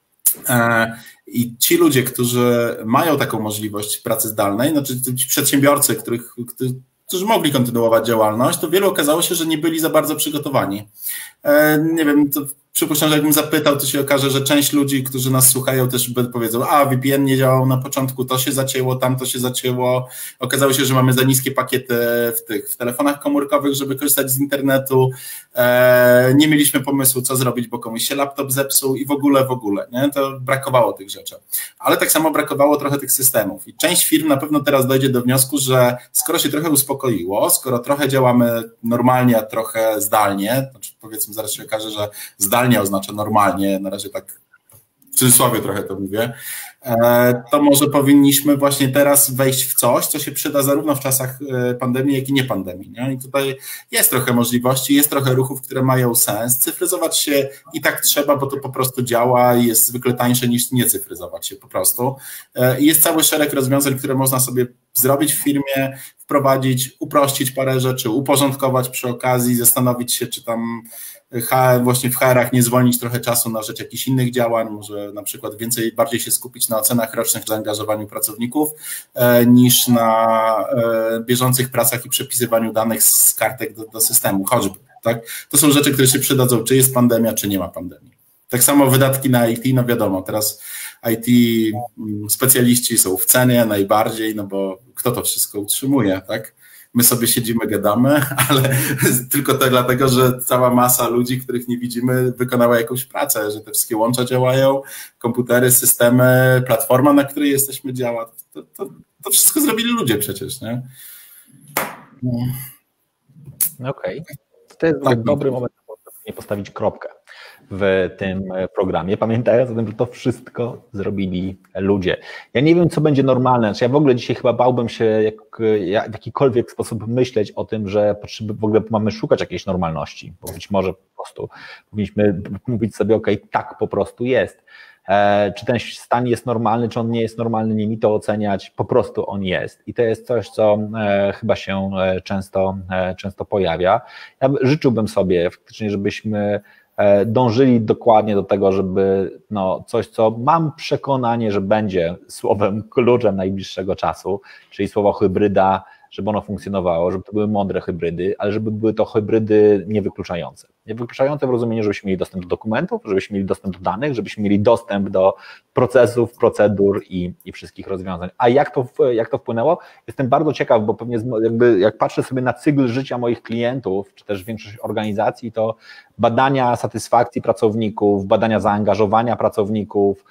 I ci ludzie, którzy mają taką możliwość pracy zdalnej, znaczy ci przedsiębiorcy, których, którzy mogli kontynuować działalność, to wielu okazało się, że nie byli za bardzo przygotowani. Nie wiem, to przypuszczam, że jakbym zapytał, to się okaże, że część ludzi, którzy nas słuchają, też powiedzą, a V P N nie działał na początku, to się zacięło, tam to się zacięło. Okazało się, że mamy za niskie pakiety w tych w telefonach komórkowych, żeby korzystać z internetu. Nie mieliśmy pomysłu, co zrobić, bo komuś się laptop zepsuł i w ogóle, w ogóle. Nie? To brakowało tych rzeczy. Ale tak samo brakowało trochę tych systemów. I część firm na pewno teraz dojdzie do wniosku, że skoro się trochę uspokoiło, skoro trochę działamy normalnie, a trochę zdalnie, znaczy powiedzmy, zaraz się okaże, że zdalnie oznacza normalnie, na razie tak w cudzysłowie trochę to mówię, to może powinniśmy właśnie teraz wejść w coś, co się przyda zarówno w czasach pandemii, jak i nie pandemii. Nie? I tutaj jest trochę możliwości, jest trochę ruchów, które mają sens. Cyfryzować się i tak trzeba, bo to po prostu działa i jest zwykle tańsze niż nie cyfryzować się po prostu. I jest cały szereg rozwiązań, które można sobie zrobić w firmie, wprowadzić, uprościć parę rzeczy, uporządkować przy okazji, zastanowić się, czy tam właśnie w H R-ach nie zwolnić trochę czasu na rzecz jakichś innych działań, może na przykład więcej, bardziej się skupić na ocenach rocznych, zaangażowaniu pracowników niż na bieżących pracach i przepisywaniu danych z kartek do, do systemu, choćby. Tak? To są rzeczy, które się przydadzą, czy jest pandemia, czy nie ma pandemii. Tak samo wydatki na I T, no wiadomo, teraz I T specjaliści są w cenie najbardziej, no bo kto to wszystko utrzymuje, tak? My sobie siedzimy, gadamy, ale tylko to dlatego, że cała masa ludzi, których nie widzimy, wykonała jakąś pracę, że te wszystkie łącza działają, komputery, systemy, platforma, na której jesteśmy działa. To, to, to wszystko zrobili ludzie przecież, nie? No. Okej. Okay. To jest tak dobry moment, żeby postawić kropkę w tym programie, pamiętając o tym, że to wszystko zrobili ludzie. Ja nie wiem, co będzie normalne, znaczy ja w ogóle dzisiaj chyba bałbym się jak, jak, w jakikolwiek sposób myśleć o tym, że potrzeby, w ogóle mamy szukać jakiejś normalności, bo być może po prostu powinniśmy mówić sobie, okej, okay, tak po prostu jest. E, czy ten stan jest normalny, czy on nie jest normalny, nie mi to oceniać, po prostu on jest. I to jest coś, co e, chyba się e, często, e, często pojawia. Ja życzyłbym sobie faktycznie, żebyśmy dążyli dokładnie do tego, żeby no, coś, co mam przekonanie, że będzie słowem kluczem najbliższego czasu, czyli słowo hybryda, żeby ono funkcjonowało, żeby to były mądre hybrydy, ale żeby były to hybrydy niewykluczające. Niewykluczające w rozumieniu, żebyśmy mieli dostęp do dokumentów, żebyśmy mieli dostęp do danych, żebyśmy mieli dostęp do procesów, procedur i, i wszystkich rozwiązań. A jak to, jak to wpłynęło? Jestem bardzo ciekaw, bo pewnie jakby jak patrzę sobie na cykl życia moich klientów, czy też większość organizacji, to badania satysfakcji pracowników, badania zaangażowania pracowników,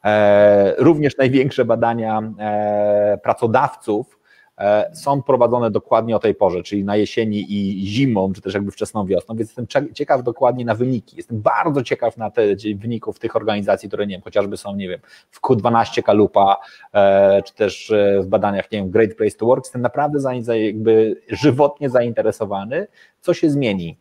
e, również największe badania e, pracodawców, są prowadzone dokładnie o tej porze, czyli na jesieni i zimą, czy też jakby wczesną wiosną, więc jestem ciekaw dokładnie na wyniki. Jestem bardzo ciekaw na te wyników tych organizacji, które nie wiem, chociażby są, nie wiem, w Q dwanaście Kalupa, czy też w badaniach, nie wiem, Great Place to Work. Jestem naprawdę jakby żywotnie zainteresowany, co się zmieni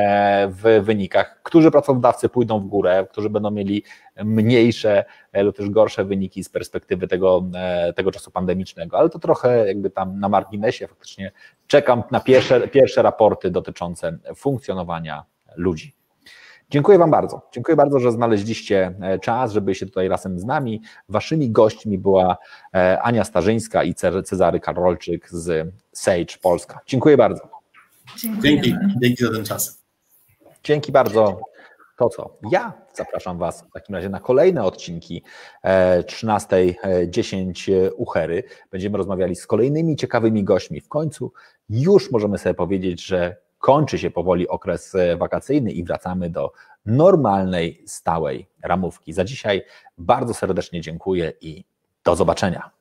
w wynikach, którzy pracodawcy pójdą w górę, którzy będą mieli mniejsze lub też gorsze wyniki z perspektywy tego, tego czasu pandemicznego, ale to trochę jakby tam na marginesie faktycznie czekam na pierwsze, pierwsze raporty dotyczące funkcjonowania ludzi. Dziękuję Wam bardzo. Dziękuję bardzo, że znaleźliście czas, żeby się tutaj razem z nami. Waszymi gośćmi była Ania Starzyńska i Cezary Karolczyk z Sage Polska. Dziękuję bardzo. Dzięki, dzięki za ten czas. Dzięki bardzo. To co? Ja zapraszam Was w takim razie na kolejne odcinki trzynastej dziesięć u Hery. Będziemy rozmawiali z kolejnymi ciekawymi gośćmi. W końcu już możemy sobie powiedzieć, że kończy się powoli okres wakacyjny i wracamy do normalnej, stałej ramówki. Za dzisiaj bardzo serdecznie dziękuję i Do zobaczenia.